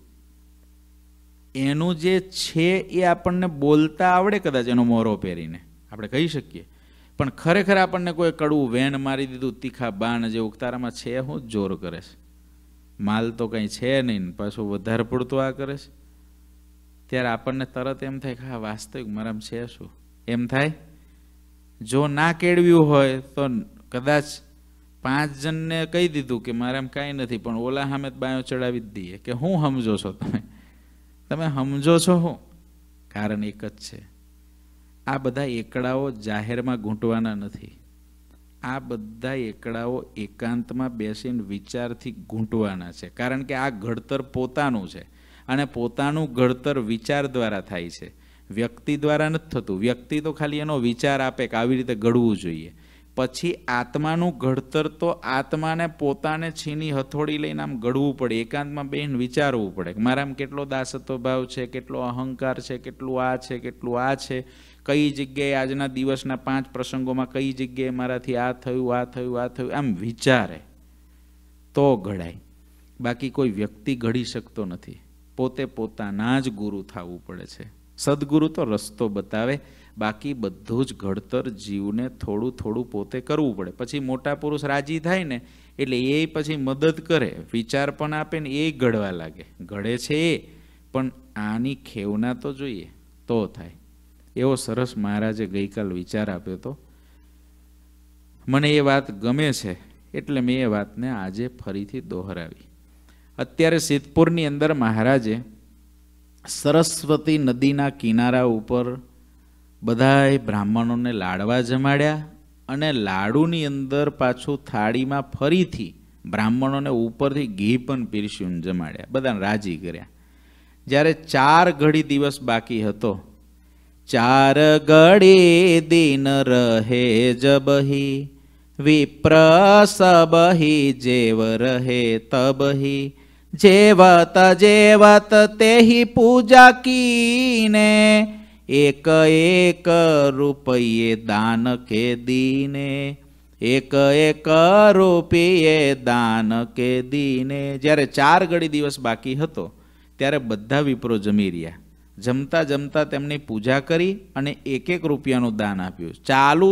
એનું જે છે એ આપણને બોલતા આવડે કદાચ એનો મોરો પહેરીને આપણે કહી શકીએ, પણ ખરેખર આપણને કોઈ કડવું વેણ મારી દીધું તીખા બાણ જેવું, તારામાં છે હું જ જોર કરે છે, માલ તો કંઈ છે નહીં, પાછું વધારે પડતું આ કરે છે, ત્યારે આપણને તરત એમ થાય કે હા વાસ્તવિક મારામાં છે શું એમ થાય. જો ના કેળવ્યું હોય તો કદાચ 5 જણને કહી દીધું કે મારામાં કાંઈ નથી, પણ ઓલા સામે બાયો ચડાવી જ દઈએ કે હું સમજો છો તમે સમજો છો હું? કારણ એક જ છે, આ બધા એકડાઓ જાહેરમાં ગૂંટવાના નથી, આ બધા એકડાઓ એકાંતમાં બેસીને વિચારથી ગૂંટવાના છે. કારણ કે આ ઘડતર પોતાનું છે અને પોતાનું ઘડતર વિચાર દ્વારા થાય છે, વ્યક્તિ દ્વારા નથી થતું. વ્યક્તિ તો ખાલી એનો વિચાર આપે કે આવી રીતે ઘડવું જોઈએ. પછી આત્માનું ઘડતર તો આત્માને પોતાને છીની હથોડી લઈને આમ ઘડવું પડે, એકાંતમાં બેહીને વિચારવું પડે કે મારામાં કેટલો દાસત્વ ભાવ છે, કેટલો અહંકાર છે, કેટલું આ છે, કેટલું આ છે, કઈ જગ્યાએ આજના દિવસના 5 પ્રસંગોમાં કઈ જગ્યાએ મારાથી આ થયું, આ થયું, આ થયું, આમ વિચારે તો ઘડાય. બાકી કોઈ વ્યક્તિ ઘડી શકતો નથી, પોતે પોતાના જ ગુરુ થવું પડે છે. સદગુરુ તો રસ્તો બતાવે, બાકી બધું જ ઘડતર જીવને થોડું થોડું પોતે કરવું પડે. પછી મોટા પુરુષ રાજી થાય ને એટલે એ પછી મદદ કરે, વિચાર પણ આપે ને એ ઘડવા લાગે. ઘડે છે એ, પણ આની ખેવના તો જોઈએ તો થાય. એવો સરસ મહારાજે ગઈકાલ વિચાર આપ્યો હતો, મને એ વાત ગમે છે એટલે મેં એ વાતને આજે ફરીથી દોહરાવી. અત્યારે સિદ્ધપુરની અંદર મહારાજે સરસ્વતી નદીના કિનારા ઉપર બધાય બ્રાહ્મણોને લાડવા જમાડ્યા અને લાડુની અંદર પાછું થાળીમાં ફરીથી બ્રાહ્મણોને ઉપરથી ઘી પણ પીરસ્યું જમાડ્યા, બધાને રાજી કર્યા. જ્યારે 4 ઘડી દિવસ બાકી હતો, 4 ઘડી દિન રહે જબહી, વિપ્ર સબહી જેવ રહે તબહી, જેવત જેવત તેહી પૂજા કીને, એક એક રૂપિયે દાન કે દીને, એક એક રૂપિયે દાન કે દીને. જ્યારે 4 ઘડી દિવસ બાકી હતો ત્યારે બધા વિપ્રો જમી રહ્યા. જમતા જમતા તેમની પૂજા કરી અને 1 રૂપિયાનું દાન આપ્યું. ચાલુ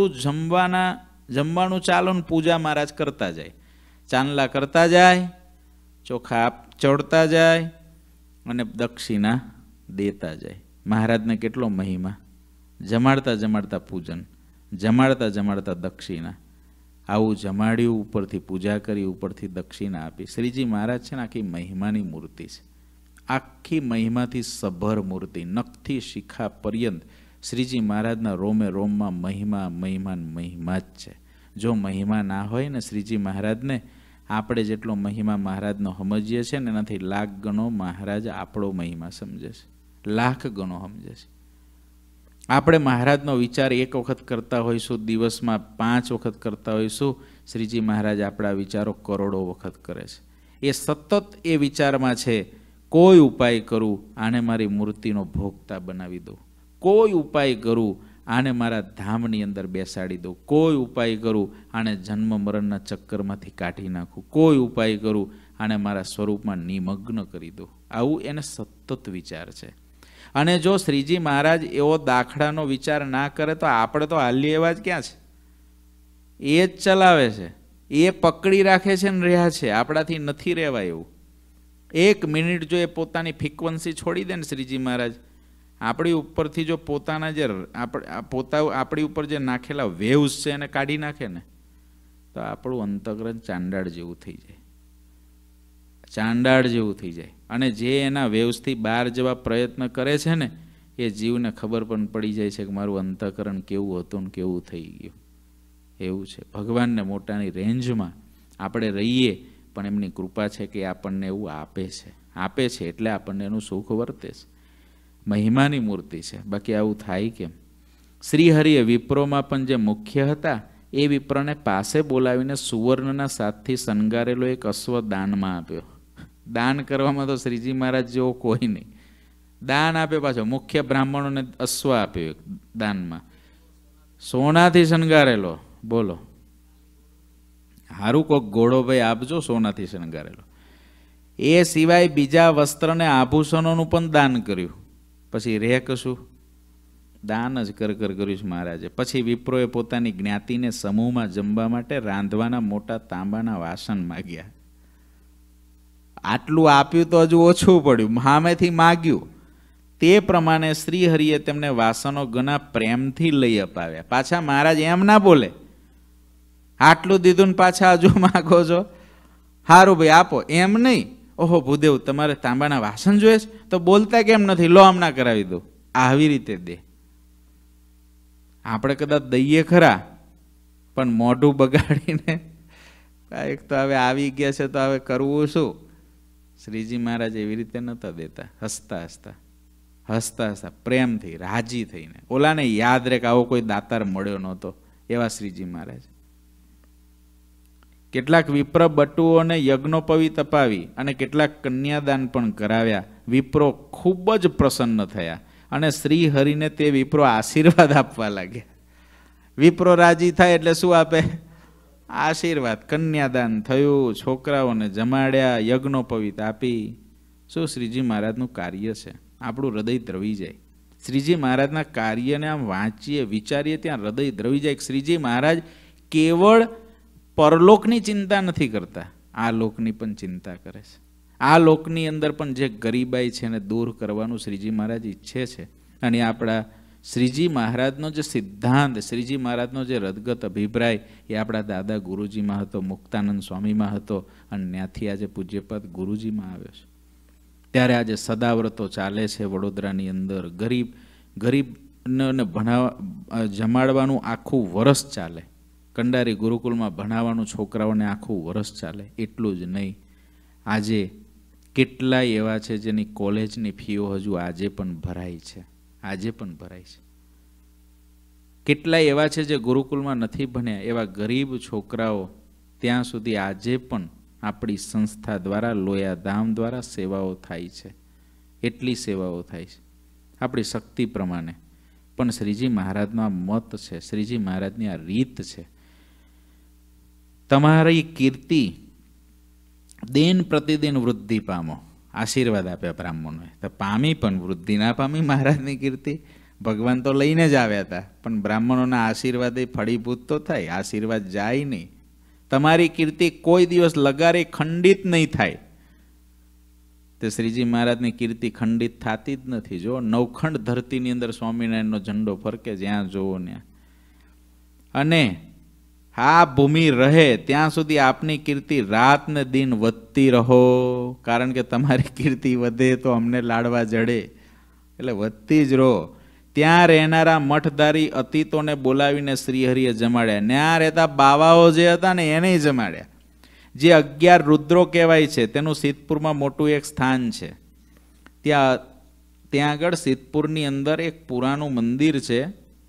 જમવાનું ચાલુ ને પૂજા મહારાજ કરતા જાય, ચાંદલા કરતા જાય, ચોખા ચડતા જાય અને દક્ષિણા દેતા જાય. મહારાજને કેટલો મહિમા, જમાડતા જમાડતા પૂજન, જમાડતા જમાડતા દક્ષિણા. આવું જમાડ્યું, ઉપરથી પૂજા કરી, ઉપરથી દક્ષિણા આપી. શ્રીજી મહારાજ છે ને આખી મહિમાની મૂર્તિ છે, આખી મહિમાથી સભર મૂર્તિ, નખથી શિખા પર્યંત શ્રીજી મહારાજના રોમે રોમમાં મહિમા મહિમા મહિમા જ છે. જો મહિમા ના હોય ને શ્રીજી મહારાજને, આપણે જેટલો મહિમા મહારાજનો સમજીએ છીએ ને એનાથી લાખ ગણો મહારાજ આપણો મહિમા સમજે છે, લાખ ગણો સમજે છે. આપણે મહારાજનો વિચાર 1 વખત કરતા હોઈશું, દિવસમાં 5 વખત કરતા હોઈશું, શ્રીજી મહારાજ આપણા વિચારો કરોડો વખત કરે છે. એ સતત એ વિચારમાં છે, કોઈ ઉપાય કરું આને મારી મૂર્તિનો ભોગતા બનાવી દઉં, કોઈ ઉપાય કરું આને મારા ધામની અંદર બેસાડી દઉં, કોઈ ઉપાય કરું આને જન્મ મરણના ચક્કરમાંથી કાઢી નાખું, કોઈ ઉપાય કરું આને મારા સ્વરૂપમાં નિમગ્ન કરી દઉં. આવું એને સતત વિચાર છે. અને જો શ્રીજી મહારાજ એવો દાખલાનો વિચાર ના કરે તો આપણે તો હાલી એવા જ ક્યાં છે? એ જ ચલાવે છે, એ પકડી રાખે છે ને રહ્યા છે, આપણાથી નથી રહેવાય એવું. 1 મિનિટ જો એ પોતાની ફ્રીક્વન્સી છોડી દે ને શ્રીજી મહારાજ, આપણી ઉપરથી જો પોતાના જે આપણી ઉપર જે નાખેલા વેવ્સ છે એને કાઢી નાખે ને તો આપણું અંતઃકરણ ચાંડાળ જેવું થઈ જાય, ચાંડાળ જેવું થઈ જાય. અને જે એના વેવ્સથી બહાર જવા પ્રયત્ન કરે છે ને એ જીવને ખબર પણ પડી જાય છે કે મારું અંતઃકરણ કેવું હતું ને કેવું થઈ ગયું. એવું છે, ભગવાનને મોટાની રેન્જમાં આપણે રહીએ પણ એમની કૃપા છે કે આપણને એવું આપે છે એટલે આપણને એનું સુખ વર્તે છે. મહિમાની મૂર્તિ છે, બાકી આવું થાય કેમ? શ્રીહરિએ વિપ્રોમાં પણ જે મુખ્ય હતા એ વિપ્રને પાસે બોલાવીને સુવર્ણના સાથથી શણગારેલો એક અશ્વ દાનમાં આપ્યો. દાન કરવામાં તો શ્રીજી મહારાજ જેવો કોઈ નહીં. દાન આપ્યો, પાછો મુખ્ય બ્રાહ્મણોને અશ્વ આપ્યો દાનમાં, સોનાથી શણગારેલો. બોલો, હારું કોક ઘોડો ભાઈ આપજો સોનાથી શણગારેલો. એ સિવાય બીજા વસ્ત્રને આભૂષણોનું પણ દાન કર્યું. પછી રે કશું? દાન જ કર કર્યું છે મહારાજે. પછી વિપ્રોએ પોતાની જ્ઞાતિને સમૂહમાં જમવા માટે રાંધવાના મોટા તાંબાના વાસણ માગ્યા. આટલું આપ્યું તો હજુ ઓછું પડ્યું, સામેથી માગ્યું. તે પ્રમાણે શ્રીહરિએ તેમને વાસણો ઘણા પ્રેમથી લઈ અપાવ્યા. પાછા મહારાજ એમ ના બોલે, આટલું દીધું ને પાછા હજુ માગો છો, સારું ભાઈ આપો, એમ નહીં. ઓહો ભૂદેવ તમારે તાંબાના વાસણ જોઈએ છે તો બોલતા કેમ નથી, લો હમણાં કરાવી દો. આવી રીતે દે. આપણે કદાચ દઈએ ખરા, પણ મોઢું બગાડીને એક તો હવે આવી ગયા છે તો હવે કરવું શું. શ્રીજી મહારાજ એવી રીતે નહોતા દેતા, હસતા હસતા હસતા હસતા પ્રેમથી રાજી થઈને. ઓલાને યાદ રહે કે આવો કોઈ દાતાર મળ્યો નહોતો, એવા શ્રીજી મહારાજ. કેટલાક વિપ્ર બટુઓને યજ્ઞોપવિત અપાવી અને કેટલાક કન્યાદાન પણ કરાવ્યા. વિપ્રો ખૂબ જ પ્રસન્ન થયા અને શ્રી હરિને તે વિપ્રો આશીર્વાદ આપવા લાગ્યા. વિપ્રો રાજી થાય એટલે શું આપે? આશીર્વાદ. કન્યાદાન થયું, છોકરાઓને જમાડ્યા, યજ્ઞોપવિત આપી. શું શ્રીજી મહારાજનું કાર્ય છે, આપણું હૃદય દ્રવી જાય. શ્રીજી મહારાજના કાર્યને આમ વાંચીએ, વિચારીએ, ત્યાં હૃદય દ્રવી જાય. શ્રીજી મહારાજ કેવળ પરલોકની ચિંતા નથી કરતા, આ લોકની પણ ચિંતા કરે છે. આ લોકની અંદર પણ જે ગરીબાઈ છે એને દૂર કરવાનું શ્રીજી મહારાજ ઈચ્છે છે. અને આપણા શ્રીજી મહારાજનો જે સિદ્ધાંત, શ્રીજી મહારાજનો જે રદગત અભિપ્રાય એ આપણા દાદા ગુરુજીમાં હતો, મુક્તાનંદ સ્વામીમાં હતો, અને ત્યાંથી આજે પૂજ્યપદ ગુરુજીમાં આવ્યો છે. ત્યારે આજે સદાવ્રતો ચાલે છે વડોદરાની અંદર. ગરીબને જમાડવાનું આખું વરસ ચાલે. કંડારી ગુરુકુલમાં ભણાવવાનું છોકરાઓને આખું વરસ ચાલે. એટલું જ નહીં, આજે કેટલાય એવા છે જેની કોલેજની ફીઓ હજુ આજે પણ ભરાય છે. આજે પણ ભરાય છે. કેટલાય એવા છે જે ગુરુકુલમાં નથી ભણ્યા, એવા ગરીબ છોકરાઓ ત્યાં સુધી આજે પણ આપણી સંસ્થા દ્વારા, લોયાધામ દ્વારા સેવાઓ થાય છે. એટલી સેવાઓ થાય છે આપણી શક્તિ પ્રમાણે. પણ શ્રીજી મહારાજનો આ મત છે, શ્રીજી મહારાજની આ રીત છે. તમારી કીર્તિ દિન પ્રતિદિન વૃદ્ધિ પામો. આશીર્વાદ આપ્યા બ્રાહ્મણોએ તો પામી, પણ વૃદ્ધિ ના પામી મહારાજની કીર્તિ. ભગવાન તો લઈને જ આવ્યા હતા, પણ બ્રાહ્મણોના આશીર્વાદ ફળીભૂત તો થાય, આશીર્વાદ જાય નહીં. તમારી કીર્તિ કોઈ દિવસ લગારે ખંડિત નહીં થાય. તે શ્રીજી મહારાજની કીર્તિ ખંડિત થતી જ નથી. જો નવખંડ ધરતીની અંદર સ્વામિનારાયણનો ઝંડો ફરકે, જ્યાં જોવો ત્યાં. અને આ ભૂમિ રહે ત્યાં સુધી આપની કીર્તિ રાત ને દિન વધતી રહો. કારણ કે તમારી કીર્તિ વધે તો અમને લાડવા જડે, એટલે વધતી જ રહો. ત્યાં રહેનારા મઠધારી અતીતોને બોલાવીને શ્રીહરિએ જમાડ્યા. ત્યાં રહેતા બાવાઓ જે હતા ને એને જમાડ્યા. જે 11 રુદ્રો કહેવાય છે, તેનું સિદ્ધપુરમાં મોટું એક સ્થાન છે. ત્યાં આગળ સિદ્ધપુરની અંદર એક પુરાનું મંદિર છે.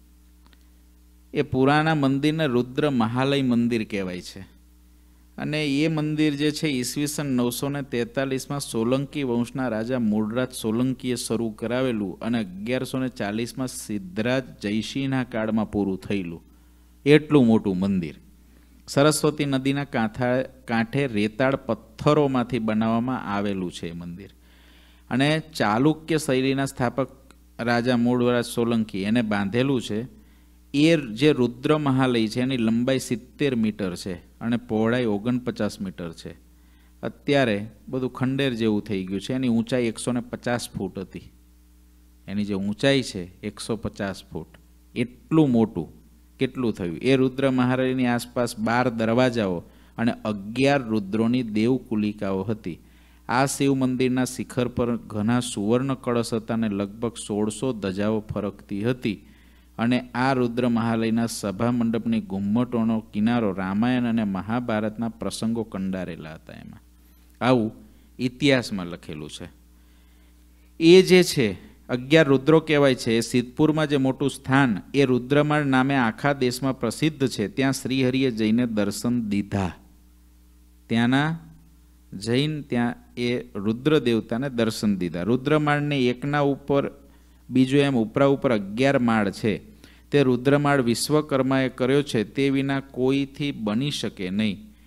એ પુરાના મંદિરને રુદ્ર મહાલય મંદિર કહેવાય છે. અને એ મંદિર જે છે ઈસવીસન 943માં સોલંકી વંશના રાજા મૂળરાજ સોલંકીએ શરૂ કરાવેલું અને 1140માં સિદ્ધરાજ જયસિંહના કાળમાં પૂરું થયેલું. એટલું મોટું મંદિર. સરસ્વતી નદીના કાંઠે રેતાળ પથ્થરોમાંથી બનાવવામાં આવેલું છે એ મંદિર. અને ચાલુક્ય શૈલીના સ્થાપક રાજા મૂળરાજ સોલંકી એને બાંધેલું છે. એ જે રુદ્ર મહાલય છે એની લંબાઈ 70 મીટર છે અને પહોળાઈ 49 મીટર છે. અત્યારે બધું ખંડેર જેવું થઈ ગયું છે. એની ઊંચાઈ 150 ફૂટ હતી. એની જે ઊંચાઈ છે 150 ફૂટ. એટલું મોટું કેટલું થયું. એ રુદ્ર મહાલયની આસપાસ 12 દરવાજાઓ અને 11 રુદ્રોની દેવકુલિકાઓ હતી. આ શિવ મંદિરના શિખર પર ઘણા સુવર્ણ કળશ હતા અને લગભગ 1600 ધજાઓ ફરકતી હતી. અને આ રુદ્ર મહાલયના સભા મંડપની ઘુમ્મટોનો કિનારો રામાયણ અને મહાભારતના પ્રસંગો કંડારેલા હતા. એમાં આવું ઇતિહાસમાં લખેલું છે. એ જે છે 11 રુદ્રો કહેવાય છે. એ સિદ્ધપુરમાં જે મોટું સ્થાન એ રુદ્રમાળ નામે આખા દેશમાં પ્રસિદ્ધ છે. ત્યાં શ્રીહરિએ જઈને દર્શન દીધા. ત્યાંના જૈન ત્યાં એ રુદ્ર દેવતાને દર્શન દીધા. રુદ્રમાળને એકના ઉપર બીજો એમ ઉપરા ઉપર 11 માળ છે. તે રુદ્રમાળ વિશ્વકર્માએ કર્યો છે, તે વિના કોઈથી બની શકે નહીં.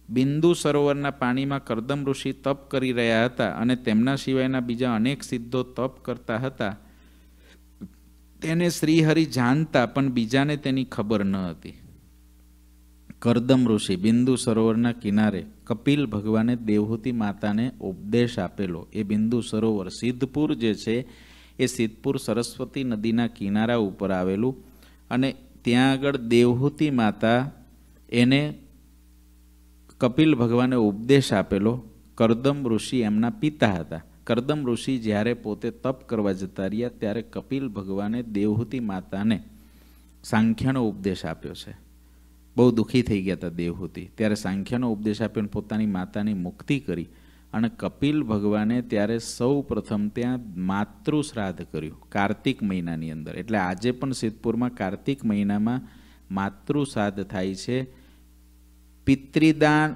બિંદુ સરોવરના પાણીમાં કરદમ ઋષિ તપ કરી રહ્યા હતા અને તેમના સિવાયના બીજા અનેક સિદ્ધો તપ કરતા હતા. તેને શ્રીહરિ જાણતા, પણ બીજાને તેની ખબર ન હતી. કરદમ ઋષિ બિંદુ સરોવરના કિનારે કપિલ ભગવાને દેવહૂતિ માતાને ઉપદેશ આપેલો એ બિંદુ સરોવર સિદ્ધપુર જે છે એ સિદ્ધપુર સરસ્વતી નદીના કિનારા ઉપર આવેલું, અને ત્યાં આગળ દેવહૂતિ માતા એને કપિલ ભગવાને ઉપદેશ આપેલો. કરદમ ઋષિ એમના પિતા હતા. કરદમ ઋષિ જ્યારે પોતે તપ કરવા જતા રહ્યા ત્યારે કપિલ ભગવાને દેવહૂતિ માતાને સાંખ્યનો ઉપદેશ આપ્યો છે. બહુ દુઃખી થઈ ગયા હતા દેવહૂતિ. ત્યારે સાંખ્યનો ઉપદેશ આપ્યો અને પોતાની માતાની મુક્તિ કરી. અને કપિલ ભગવાને ત્યારે સૌ પ્રથમ ત્યાં માતૃ શ્રાદ્ધ કર્યું કાર્તિક મહિનાની અંદર. એટલે આજે પણ સિદ્ધપુરમાં કાર્તિક મહિનામાં માતૃ શ્રાદ્ધ થાય છે. પિતૃદાન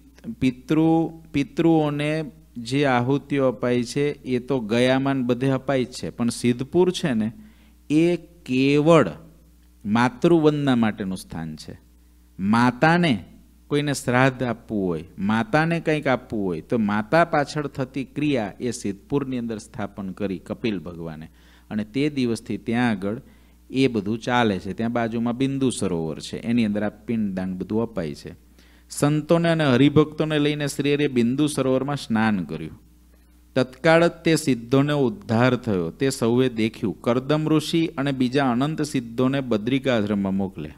પિતૃઓને જે આહુતિઓ અપાય છે એ તો ગયામાં બધે અપાય છે, પણ સિદ્ધપુર છે ને એ કેવળ માતૃવંદના માટેનું સ્થાન છે. માતાને કોઈને શ્રાદ્ધ આપવું હોય, માતાને કંઈક આપવું હોય તો માતા પાછળ થતી ક્રિયા એ સિદ્ધપુરની અંદર સ્થાપન કરી કપિલ ભગવાને. અને તે દિવસથી ત્યાં આગળ એ બધું ચાલે છે. ત્યાં બાજુમાં બિંદુ સરોવર છે, એની અંદર આ પિંડદાન બધું અપાય છે. સંતોને અને હરિભક્તોને લઈને શ્રીહરિએ બિંદુ સરોવરમાં સ્નાન કર્યું. તત્કાળ જ તે સિદ્ધોને ઉદ્ધાર થયો. તે સૌએ દેખ્યું. કરદમ ઋષિ અને બીજા અનંત સિદ્ધોને બદ્રિકાશ્રમમાં મોકલ્યા.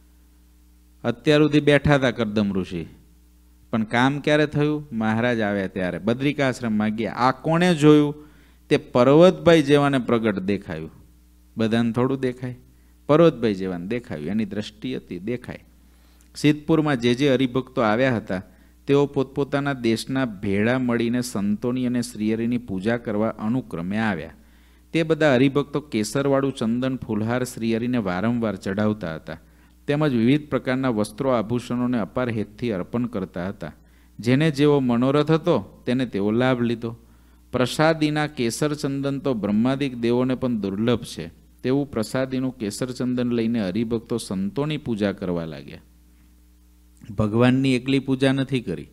અત્યાર સુધી બેઠા હતા કરદમ ઋષિ, પણ કામ ક્યારે થયું? મહારાજ આવ્યા ત્યારે બદ્રિકાશ્રમમાં ગયા. આ કોણે જોયું? તે પર્વતભાઈ જેવાને પ્રગટ દેખાયું. બધાને થોડું દેખાય? પર્વતભાઈ જેવાને દેખાયું. એની દ્રષ્ટિ હતી, દેખાય. સિદ્ધપુરમાં જે હરિભક્તો આવ્યા હતા તેઓ પોતપોતાના દેશના ભેળા મળીને સંતોની અને શ્રીહરિની પૂજા કરવા અનુક્રમે આવ્યા. તે બધા હરિભક્તો કેસરવાળું ચંદન ફૂલહાર શ્રીહરિને વારંવાર ચઢાવતા હતા. તેમજ વિવિધ પ્રકારના વસ્ત્રો આભૂષણોને અપાર હેતથી અર્પણ કરતા હતા. જેને જેવો મનોરથ હતો તેને તેવો લાભ લીધો. પ્રસાદીના કેસર ચંદન તો બ્રહ્માદિક દેવોને પણ દુર્લભ છે. તેવું પ્રસાદીનું કેસર ચંદન લઈને હરિભક્તો સંતોની પૂજા કરવા લાગ્યા. ભગવાનની એકલી પૂજા નથી કરી.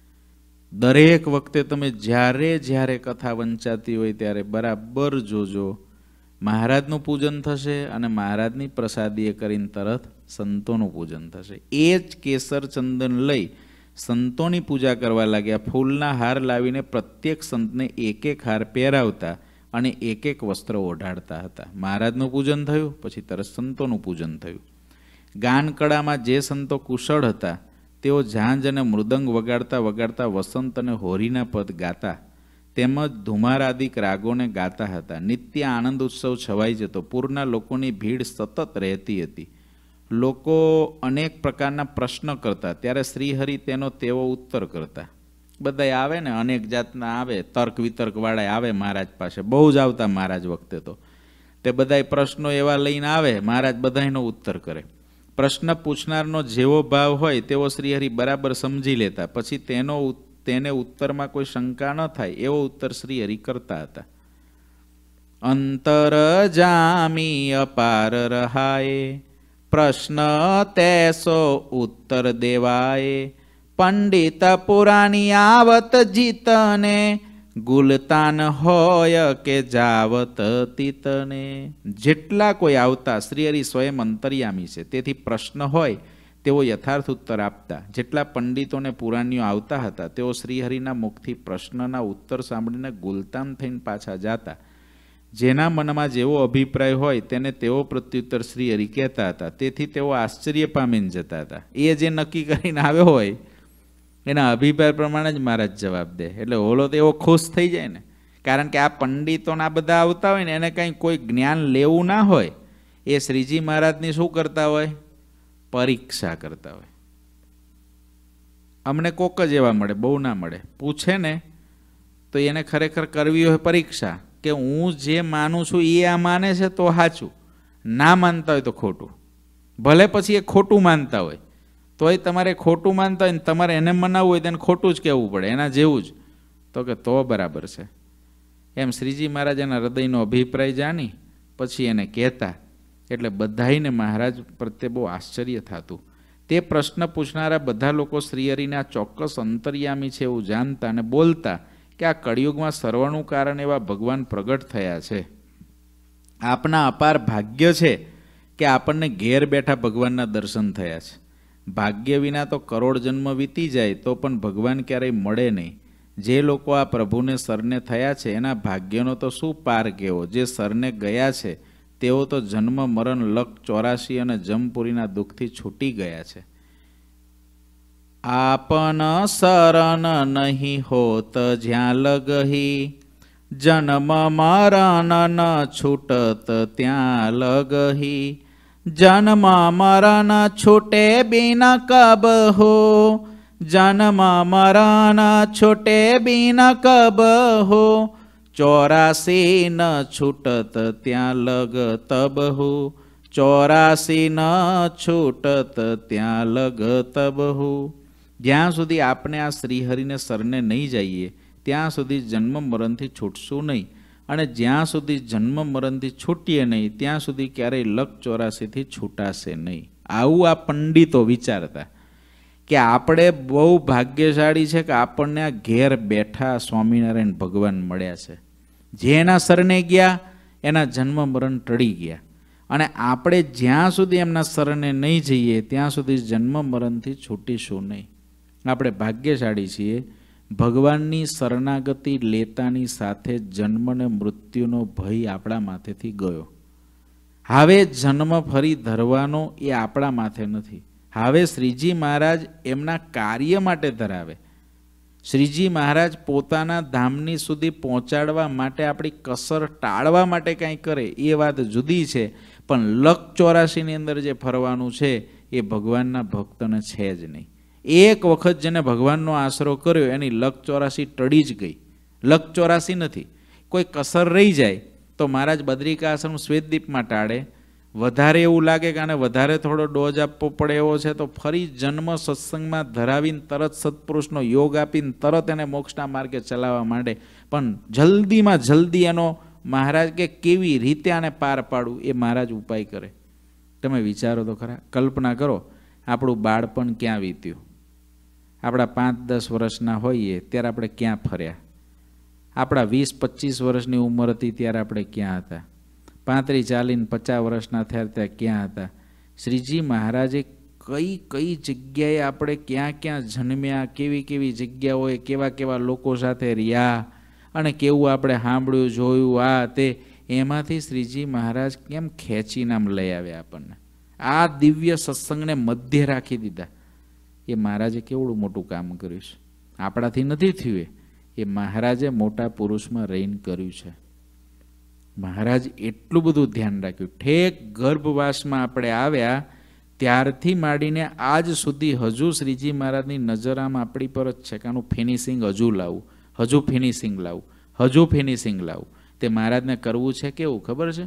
દરેક વખતે તમે જ્યારે જ્યારે કથા વંચાતી હોય ત્યારે બરાબર જોજો, મહારાજનું પૂજન થશે અને મહારાજની પ્રસાદી એ કરીને તરત સંતોનું પૂજન થશે. એ જ કેસર ચંદન લઈ સંતોની પૂજા કરવા લાગ્યા. ફૂલના હાર લાવીને પ્રત્યેક સંતને એક એક હાર પહેરાવતા અને એક એક વસ્ત્ર ઓઢાડતા હતા. મહારાજનું પૂજન થયું, પછી તરત સંતોનું પૂજન થયું. ગાનકળામાં જે સંતો કુશળ હતા તેઓ ઝાંઝ અને મૃદંગ વગાડતા વગાડતા વસંત અને હોરીના પદ ગાતા, તેમજ ધુમારાદિક રાગોને ગાતા હતા. નિત્ય આનંદ ઉત્સવ છવાઈ જતો. પૂરના લોકોની ભીડ સતત રહેતી હતી. લોકો અનેક પ્રકારના પ્રશ્ન કરતા, ત્યારે શ્રીહરિ તેનો તેવો ઉત્તર કરતા. બધા આવે ને, અનેક જાતના આવે, તર્ક વિતર્ક વાળા આવે મહારાજ પાસે, બહુ જ આવતા મહારાજ વખતે તો. તે બધા પ્રશ્નો એવા લઈને આવે, મહારાજ બધાનો ઉત્તર કરે. પ્રશ્ન પૂછનારનો જેવો ભાવ હોય તેવો શ્રીહરિ બરાબર સમજી લેતા. પછી તેને ઉત્તરમાં કોઈ શંકા ન થાય એવો ઉત્તર શ્રીહરિ કરતા હતા. અંતર જામી અપાર રહાય, પ્રશ્ન તેસો ઉત્તર દેવાય, પંડિત પુરાણી આવત જીતને, ગુલતાન હોય કે જાવત તીતને. જેટલા કોઈ આવતા શ્રીહરિ સ્વયં અંતર્યામી છે, તેથી પ્રશ્ન હોય તેઓ યથાર્થ ઉત્તર આપતા. જેટલા પંડિતોને પુરાણીઓ આવતા હતા તેઓ શ્રીહરિના મુખથી પ્રશ્નના ઉત્તર સાંભળીને ગુલતાન થઈને પાછા જાતા. જેના મનમાં જેવો અભિપ્રાય હોય તેને તેવો પ્રત્યુત્તર શ્રીહરિ કહેતા હતા. તેથી તેઓ આશ્ચર્ય પામીને જતા હતા. એ જે નક્કી કરીને આવ્યો હોય એના અભિપ્રાય પ્રમાણે જ મહારાજ જવાબ દે. એટલે ઓલો તો એવો ખુશ થઈ જાય ને, કારણ કે આ પંડિતોના બધા આવતા હોય ને એને કંઈ કોઈ જ્ઞાન લેવું ના હોય, એ શ્રીજી મહારાજની શું કરતા હોય? પરીક્ષા કરતા હોય. અમને કોક જ એવા મળે, બહુ ના મળે. પૂછે ને તો એને ખરેખર કરવી હોય પરીક્ષા, કે હું જે માનું છું એ આ માને છે તો સાચું, ના માનતા હોય તો ખોટું. ભલે પછી એ ખોટું માનતા હોય તોય તમારે ખોટું માનતા હોય ને તમારે એને મનાવવું હોય તેને ખોટું જ કહેવું પડે, એના જેવું જ. તો કે તો બરાબર છે. એમ શ્રીજી મહારાજ એના હૃદયનો અભિપ્રાય જાણી પછી એને કહેતા. એટલે બધાઈને મહારાજ પ્રત્યે બહુ આશ્ચર્ય થતું. તે પ્રશ્ન પૂછનારા બધા લોકો શ્રીહરિને આ ચોક્કસ અંતર્યામી છે એવું જાણતા અને બોલતા કે આ કળિયુગમાં સર્વનું કારણ એવા ભગવાન પ્રગટ થયા છે. આપના અપાર ભાગ્ય છે કે આપણને ઘેર બેઠા ભગવાનના દર્શન થયા છે. ભાગ્ય વિના તો કરોડ જન્મ વીતી જાય તો પણ ભગવાન ક્યારેય મળે નહીં. જે લોકો આ પ્રભુને સરને થયા છે એના ભાગ્યનો તો શું પાર કેવો. જે સરને ગયા છે તેઓ તો જન્મ મરણ લખ 84 અને જમપુરીના દુઃખથી છૂટી ગયા છે. આપન શરણ નહીં હોત જ્યાં લગહી, જન્મ મરણ ન છૂટત ત્યાં લગહી. જન્મ મરણ છૂટે બિન કબ હો, જન્મ મરણ છૂટે બિન કબ હો. 84 ન છૂટત ત્યાં લગ તબ હો, 84 ન છૂટત ત્યાં લગ તબ હો. જ્યાં સુધી આપણે આ શ્રીહરિને સરને નહીં જઈએ ત્યાં સુધી જન્મ મરણથી છૂટશું નહીં, અને જ્યાં સુધી જન્મ મરણથી છૂટીએ નહીં ત્યાં સુધી ક્યારેય લખ 84થી છૂટાશે નહીં. આવું આ પંડિતો વિચારતા કે આપણે બહુ ભાગ્યશાળી છે કે આપણને આ ઘેર બેઠા સ્વામિનારાયણ ભગવાન મળ્યા છે. જેના શરણે ગયા એના જન્મ મરણ ટળી ગયા, અને આપણે જ્યાં સુધી એમના શરણે નહીં જઈએ ત્યાં સુધી જન્મ મરણથી છૂટીશું નહીં. આપણે ભાગ્યશાળી છીએ. ભગવાનની શરણાગતિ લેતાની સાથે જન્મ ને મૃત્યુનો ભય આપણા માથેથી ગયો. હવે જન્મ ફરી ધરવાનો એ આપણા માથે નથી. હવે શ્રીજી મહારાજ એમના કાર્ય માટે ધરાવે. શ્રીજી મહારાજ પોતાના ધામની સુધી પહોંચાડવા માટે આપણી કસર ટાળવા માટે કાંઈ કરે એ વાત જુદી છે, પણ લખ 84ની અંદર જે ફરવાનું છે એ ભગવાનના ભક્તને છે જ નહીં. એક વખત જેને ભગવાનનો આશરો કર્યો એની લખ 84 ટળી જ ગઈ. લખ 84 નથી. કોઈ કસર રહી જાય તો મહારાજ બદ્રિકાશ્રમ શ્વેતદીપમાં ટાળે. વધારે એવું લાગે કે આને વધારે થોડો ડોઝ આપવો પડે એવો છે તો ફરી જન્મ સત્સંગમાં ધરાવીને તરત સત્પુરુષનો યોગ આપીને તરત એને મોક્ષના માર્ગે ચલાવવા માંડે. પણ જલ્દીમાં જલ્દી એનો મહારાજ કે કેવી રીતે આને પાર પાડવું એ મહારાજ ઉપાય કરે. તમે વિચારો તો ખરા. કલ્પના કરો આપણું બાળપણ ક્યાં વીત્યું. આપણા 5-10 વર્ષના હોઈએ ત્યારે આપણે ક્યાં ફર્યા. આપણા 20-25 વર્ષની ઉંમર હતી ત્યારે આપણે ક્યાં હતા. 35-40 50 વર્ષના થયા ત્યાં ક્યાં હતા. શ્રીજી મહારાજે કઈ કઈ જગ્યાએ આપણે ક્યાં ક્યાં જન્મ્યા, કેવી કેવી જગ્યાઓએ કેવા કેવા લોકો સાથે રહ્યા, અને કેવું આપણે સાંભળ્યું જોયું આ તે, એમાંથી શ્રીજી મહારાજ કેમ ખેંચીને આમ લઈ આવ્યા આપણને. આ દિવ્ય સત્સંગને મધ્ય રાખી દીધા. એ મહારાજે કેવડું મોટું કામ કર્યું છે. આપણાથી નથી થયું, એ મહારાજે મોટા પુરુષમાં રહીને કર્યું છે. મહારાજ એટલું બધું ધ્યાન રાખ્યું. ઠેક ગર્ભવાસમાં આપણે આવ્યા ત્યારથી માંડીને આજ સુધી હજુ શ્રીજી મહારાજની નજર આમ આપણી પર જ છે કે આનું ફિનિશિંગ હજુ લાવું, હજુ ફિનિશિંગ લાવું, હજુ ફિનિશિંગ લાવું. તે મહારાજને કરવું છે કેવું ખબર છે?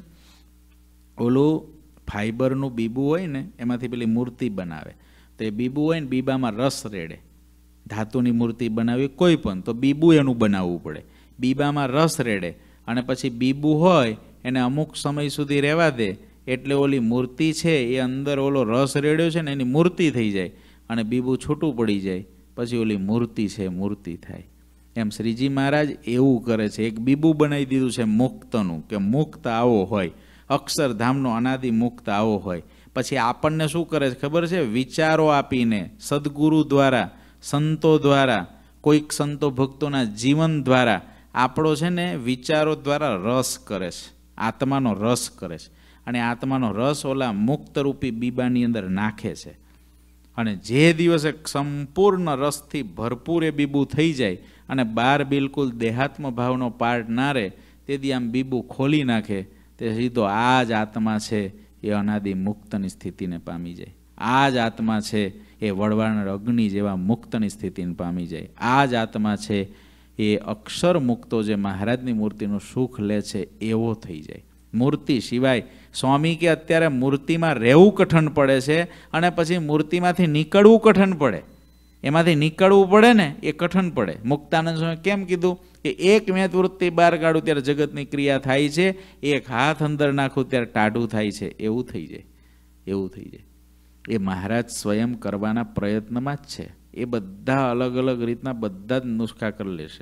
ઓલું ફાઈબરનું બીબું હોય ને એમાંથી પેલી મૂર્તિ બનાવે. તો એ બીબું હોય ને બીબામાં રસ રેડે. ધાતુની મૂર્તિ બનાવી કોઈ પણ તો બીબું એનું બનાવવું પડે. બીબામાં રસ રેડે અને પછી બીબું હોય એને અમુક સમય સુધી રહેવા દે એટલે ઓલી મૂર્તિ છે એ અંદર ઓલો રસ રેડ્યો છે ને એની મૂર્તિ થઈ જાય, અને બીબું છૂટું પડી જાય પછી ઓલી મૂર્તિ છે મૂર્તિ થાય. એમ શ્રીજી મહારાજ એવું કરે છે. એક બીબું બનાવી દીધું છે મુક્તનું, કે મુક્ત આવો હોય, અક્ષરધામનો અનાદિ મુક્ત આવો હોય. પછી આપણને શું કરે છે ખબર છે? વિચારો આપીને સદગુરુ દ્વારા, સંતો દ્વારા, કોઈક સંતો ભક્તોના જીવન દ્વારા આપણો છે ને વિચારો દ્વારા રસ કરે છે, આત્માનો રસ કરે છે. અને આત્માનો રસ ઓલા મુક્તરૂપી બીબાની અંદર નાખે છે. અને જે દિવસે સંપૂર્ણ રસથી ભરપૂર એ બીબું થઈ જાય અને બહાર બિલકુલ દેહાત્મ ભાવનો પાર્ટ ના રહે, તેથી આમ બીબું ખોલી નાખે તે સીધો આ જ આત્મા છે એ અનાદિ મુક્તની સ્થિતિને પામી જાય. આ જ આત્મા છે એ વળવાણ અગ્નિ જેવા મુક્તની સ્થિતિને પામી જાય. આ જ આત્મા છે એ અક્ષર મુક્તો જે મહારાજની મૂર્તિનું સુખ લે છે એવો થઈ જાય. મૂર્તિ સિવાય સ્વામી કે અત્યારે મૂર્તિમાં રહેવું કઠણ પડે છે અને પછી મૂર્તિમાંથી નીકળવું કઠણ પડે. એમાંથી નીકળવું પડે ને એ કઠણ પડે. મુક્તાનંદ સ્વામી કેમ કીધું કે એક મેં વૃત્તિ બહાર કાઢું ત્યારે જગતની ક્રિયા થાય છે, એક હાથ અંદર નાખું ત્યારે ટાઢું થાય છે. એવું થઈ જાય, એવું થઈ જાય. એ મહારાજ સ્વયં કરવાના પ્રયત્નમાં જ છે. એ બધા અલગ અલગ રીતના બધા જ નુસ્ખા કરી લેશે.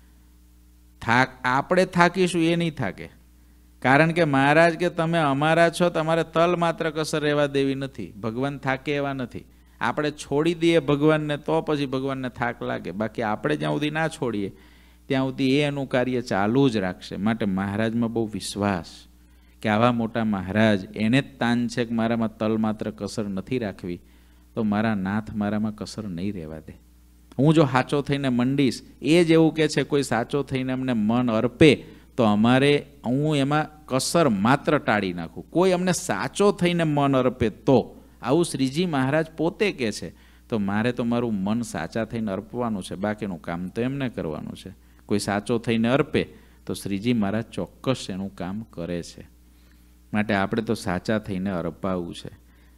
આપણે થાકીશું એ નહીં થાકે, કારણ કે મહારાજ કે તમે અમારા છો, તમારે તલ માત્ર કસર રહેવા દેવી નથી. ભગવાન થાકે એવા નથી. આપણે છોડી દઈએ ભગવાનને તો પછી ભગવાનને થાક લાગે, બાકી આપણે જ્યાં સુધી ના છોડીએ ત્યાં સુધી એ એનું કાર્ય ચાલુ જ રાખશે. માટે મહારાજમાં બહુ વિશ્વાસ કે આવા મોટા મહારાજ એને જ તાન છે કે મારામાં તલ માત્ર કસર નથી રાખવી, તો મારા નાથ મારામાં કસર નહીં રહેવા દે. હું જો સાચો થઈને મંડીશ, એ જ એવું કે છે કોઈ સાચો થઈને અમને મન અર્પે તો અમારે હું એમાં કસર માત્ર ટાળી નાખું. કોઈ અમને સાચો થઈને મન અર્પે તો, આવું શ્રીજી મહારાજ પોતે કહે છે. તો મારે તો મારું મન સાચા થઈને અર્પવાનું છે, બાકીનું કામ તો એમને કરવાનું છે. કોઈ સાચો થઈને અર્પે તો શ્રીજી મહારાજ ચોક્કસ એનું કામ કરે છે. માટે આપણે તો સાચા થઈને અર્પાવું છે.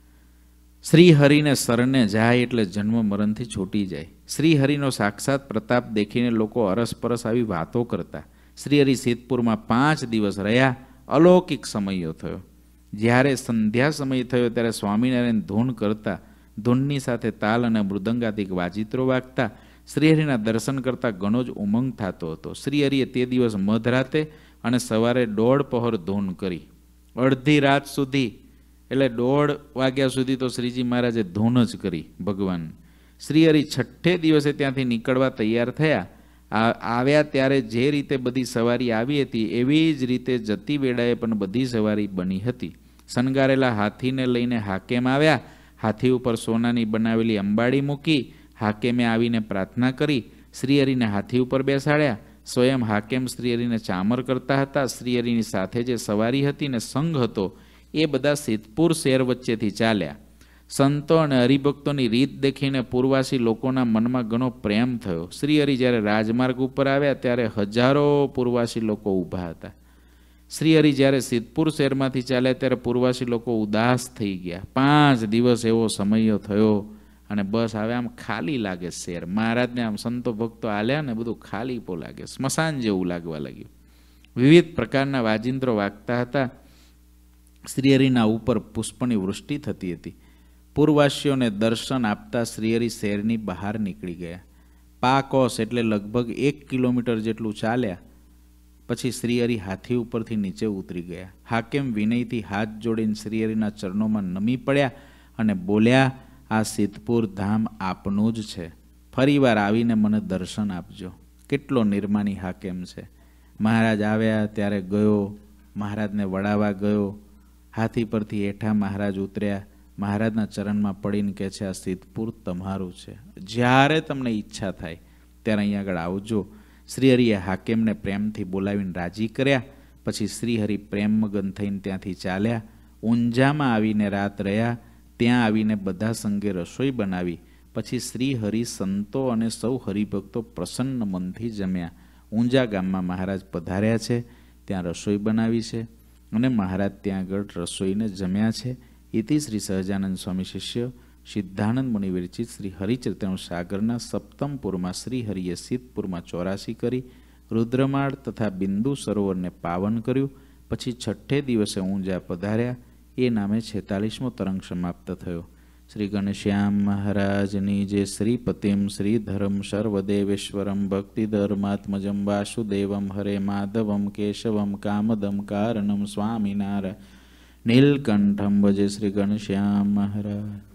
શ્રી હરિને શરણે જાય એટલે જન્મ મરણથી છૂટી જાય. શ્રી હરિનો સાક્ષાત પ્રતાપ દેખીને લોકો અરસપરસ આવી વાતો કરતા. શ્રી હરિ સિદ્ધપુરમાં 5 દિવસ રહ્યા. અલૌકિક સમયો થયો. જ્યારે સંધ્યા સમય થયો ત્યારે સ્વામિનારાયણ ધૂન કરતા, ધૂનની સાથે તાલ અને મૃદંગાદિક વાજિત્રો વાગતા. શ્રીહરિના દર્શન કરતા ઘણો જ ઉમંગ થતો હતો. શ્રીહરિએ તે દિવસ મધરાતે અને સવારે 1:30 પહોર ધૂન કરી. અડધી રાત સુધી, એટલે 1:30 વાગ્યા સુધી તો શ્રીજી મહારાજે ધૂન જ કરી ભગવાન. શ્રીહરિ 6ઠે દિવસે ત્યાંથી નીકળવા તૈયાર થયા. આવ્યા ત્યારે જે રીતે બધી સવારી આવી હતી એવી જ રીતે જતી વેળાએ પણ બધી સવારી બની હતી. શણગારેલા હાથીને લઈને હાકેમ આવ્યા. હાથી ઉપર સોનાની બનાવેલી અંબાડી મૂકી હાકેમે આવીને પ્રાર્થના કરી. શ્રીહરિને હાથી ઉપર બેસાડ્યા. સ્વયં હાકેમ શ્રીહરિને ચામર કરતા હતા. શ્રીહરિની સાથે જે સવારી હતી ને સંઘ હતો એ બધા સિદ્ધપુર શહેર વચ્ચેથી ચાલ્યા. સંતો અને હરિભક્તોની રીત દેખીને પૂર્વાસી લોકોના મનમાં ઘણો પ્રેમ થયો. શ્રીહરિ જ્યારે રાજમાર્ગ ઉપર આવ્યા ત્યારે હજારો પૂર્વાસી લોકો ઊભા હતા. શ્રીહરિ જ્યારે સિદ્ધપુર શહેરમાંથી ચાલ્યા ત્યારે પૂર્વાસી લોકો ઉદાસ થઈ ગયા. 5 દિવસ એવો સમય થયો અને બસ હવે આમ ખાલી લાગે શહેર. મહારાજને આમ સંતો ભક્તો આલ્યા ને બધું ખાલી પો લાગે, સ્મશાન જેવું લાગવા લાગ્યું. વિવિધ પ્રકારના વાજિંત્રો વાગતા હતા. શ્રીહરિના ઉપર પુષ્પની વૃષ્ટિ થતી હતી. પૂર્વાસીઓને દર્શન આપતા શ્રીહરિ શહેરની બહાર નીકળી ગયા. પાકોસ એટલે લગભગ 1 કિલોમીટર જેટલું ચાલ્યા. પછી શ્રીહરિ હાથી ઉપરથી નીચે ઉતરી ગયા. હાકેમ વિનયથી હાથ જોડીને શ્રીહરિના ચરણોમાં નમી પડ્યા અને બોલ્યા, આ સિદ્ધપુર ધામ આપનું જ છે, ફરીવાર આવીને મને દર્શન આપજો. કેટલો નિર્માની હાકેમ છે. મહારાજ આવ્યા ત્યારે ગયો, મહારાજને વડાવા ગયો. હાથી પરથી હેઠા મહારાજ ઉતર્યા. મહારાજના ચરણમાં પડીને કહે છે, આ સિદ્ધપુર તમારું છે, જ્યારે તમને ઈચ્છા થાય ત્યારે અહીં આગળ આવજો. શ્રીહરિએ હાકેમને પ્રેમથી બોલાવીને રાજી કર્યા. પછી શ્રીહરિ પ્રેમમગન થઈને ત્યાંથી ચાલ્યા. ઊંઝામાં આવીને રાત રહ્યા. ત્યાં આવીને બધા સંગે રસોઈ બનાવી. પછી શ્રીહરિ સંતો અને સૌ હરિભક્તો પ્રસન્ન મનથી જમ્યા. ઊંઝા ગામમાં મહારાજ પધાર્યા છે, ત્યાં રસોઈ બનાવી છે અને મહારાજ ત્યાં આગળ રસોઈને જમ્યા છે. ઇતિ શ્રી સહજાનંદ સ્વામી શિષ્ય સિદ્ધાનંદ મુનિ વિરચિત શ્રી હરિચરિત્ર સાગરના 7મ પુરમાં શ્રીહરિએ સિદ્ધપુરમાં 84 કરી. રુદ્રમાળ તથા બિંદુ સરોવરને પાવન કર્યું. પછી 6ઠે દિવસે ઊંઝા પધાર્યા. એ નામે 46મો તરંગ સમાપ્ત થયો. શ્રી ઘનશ્યામ મહારાજની જે શ્રીપતિમ શ્રીધરમ સર્વદેવેશ્વરમ ભક્તિધર્માત્મજમ વાસુદેવમ હરે માધવમ કેશવમ કામદમ કારણમ સ્વામિનારાયણ નીલકંઠમ ભજે શ્રી ઘનશ્યામ મહારાજ.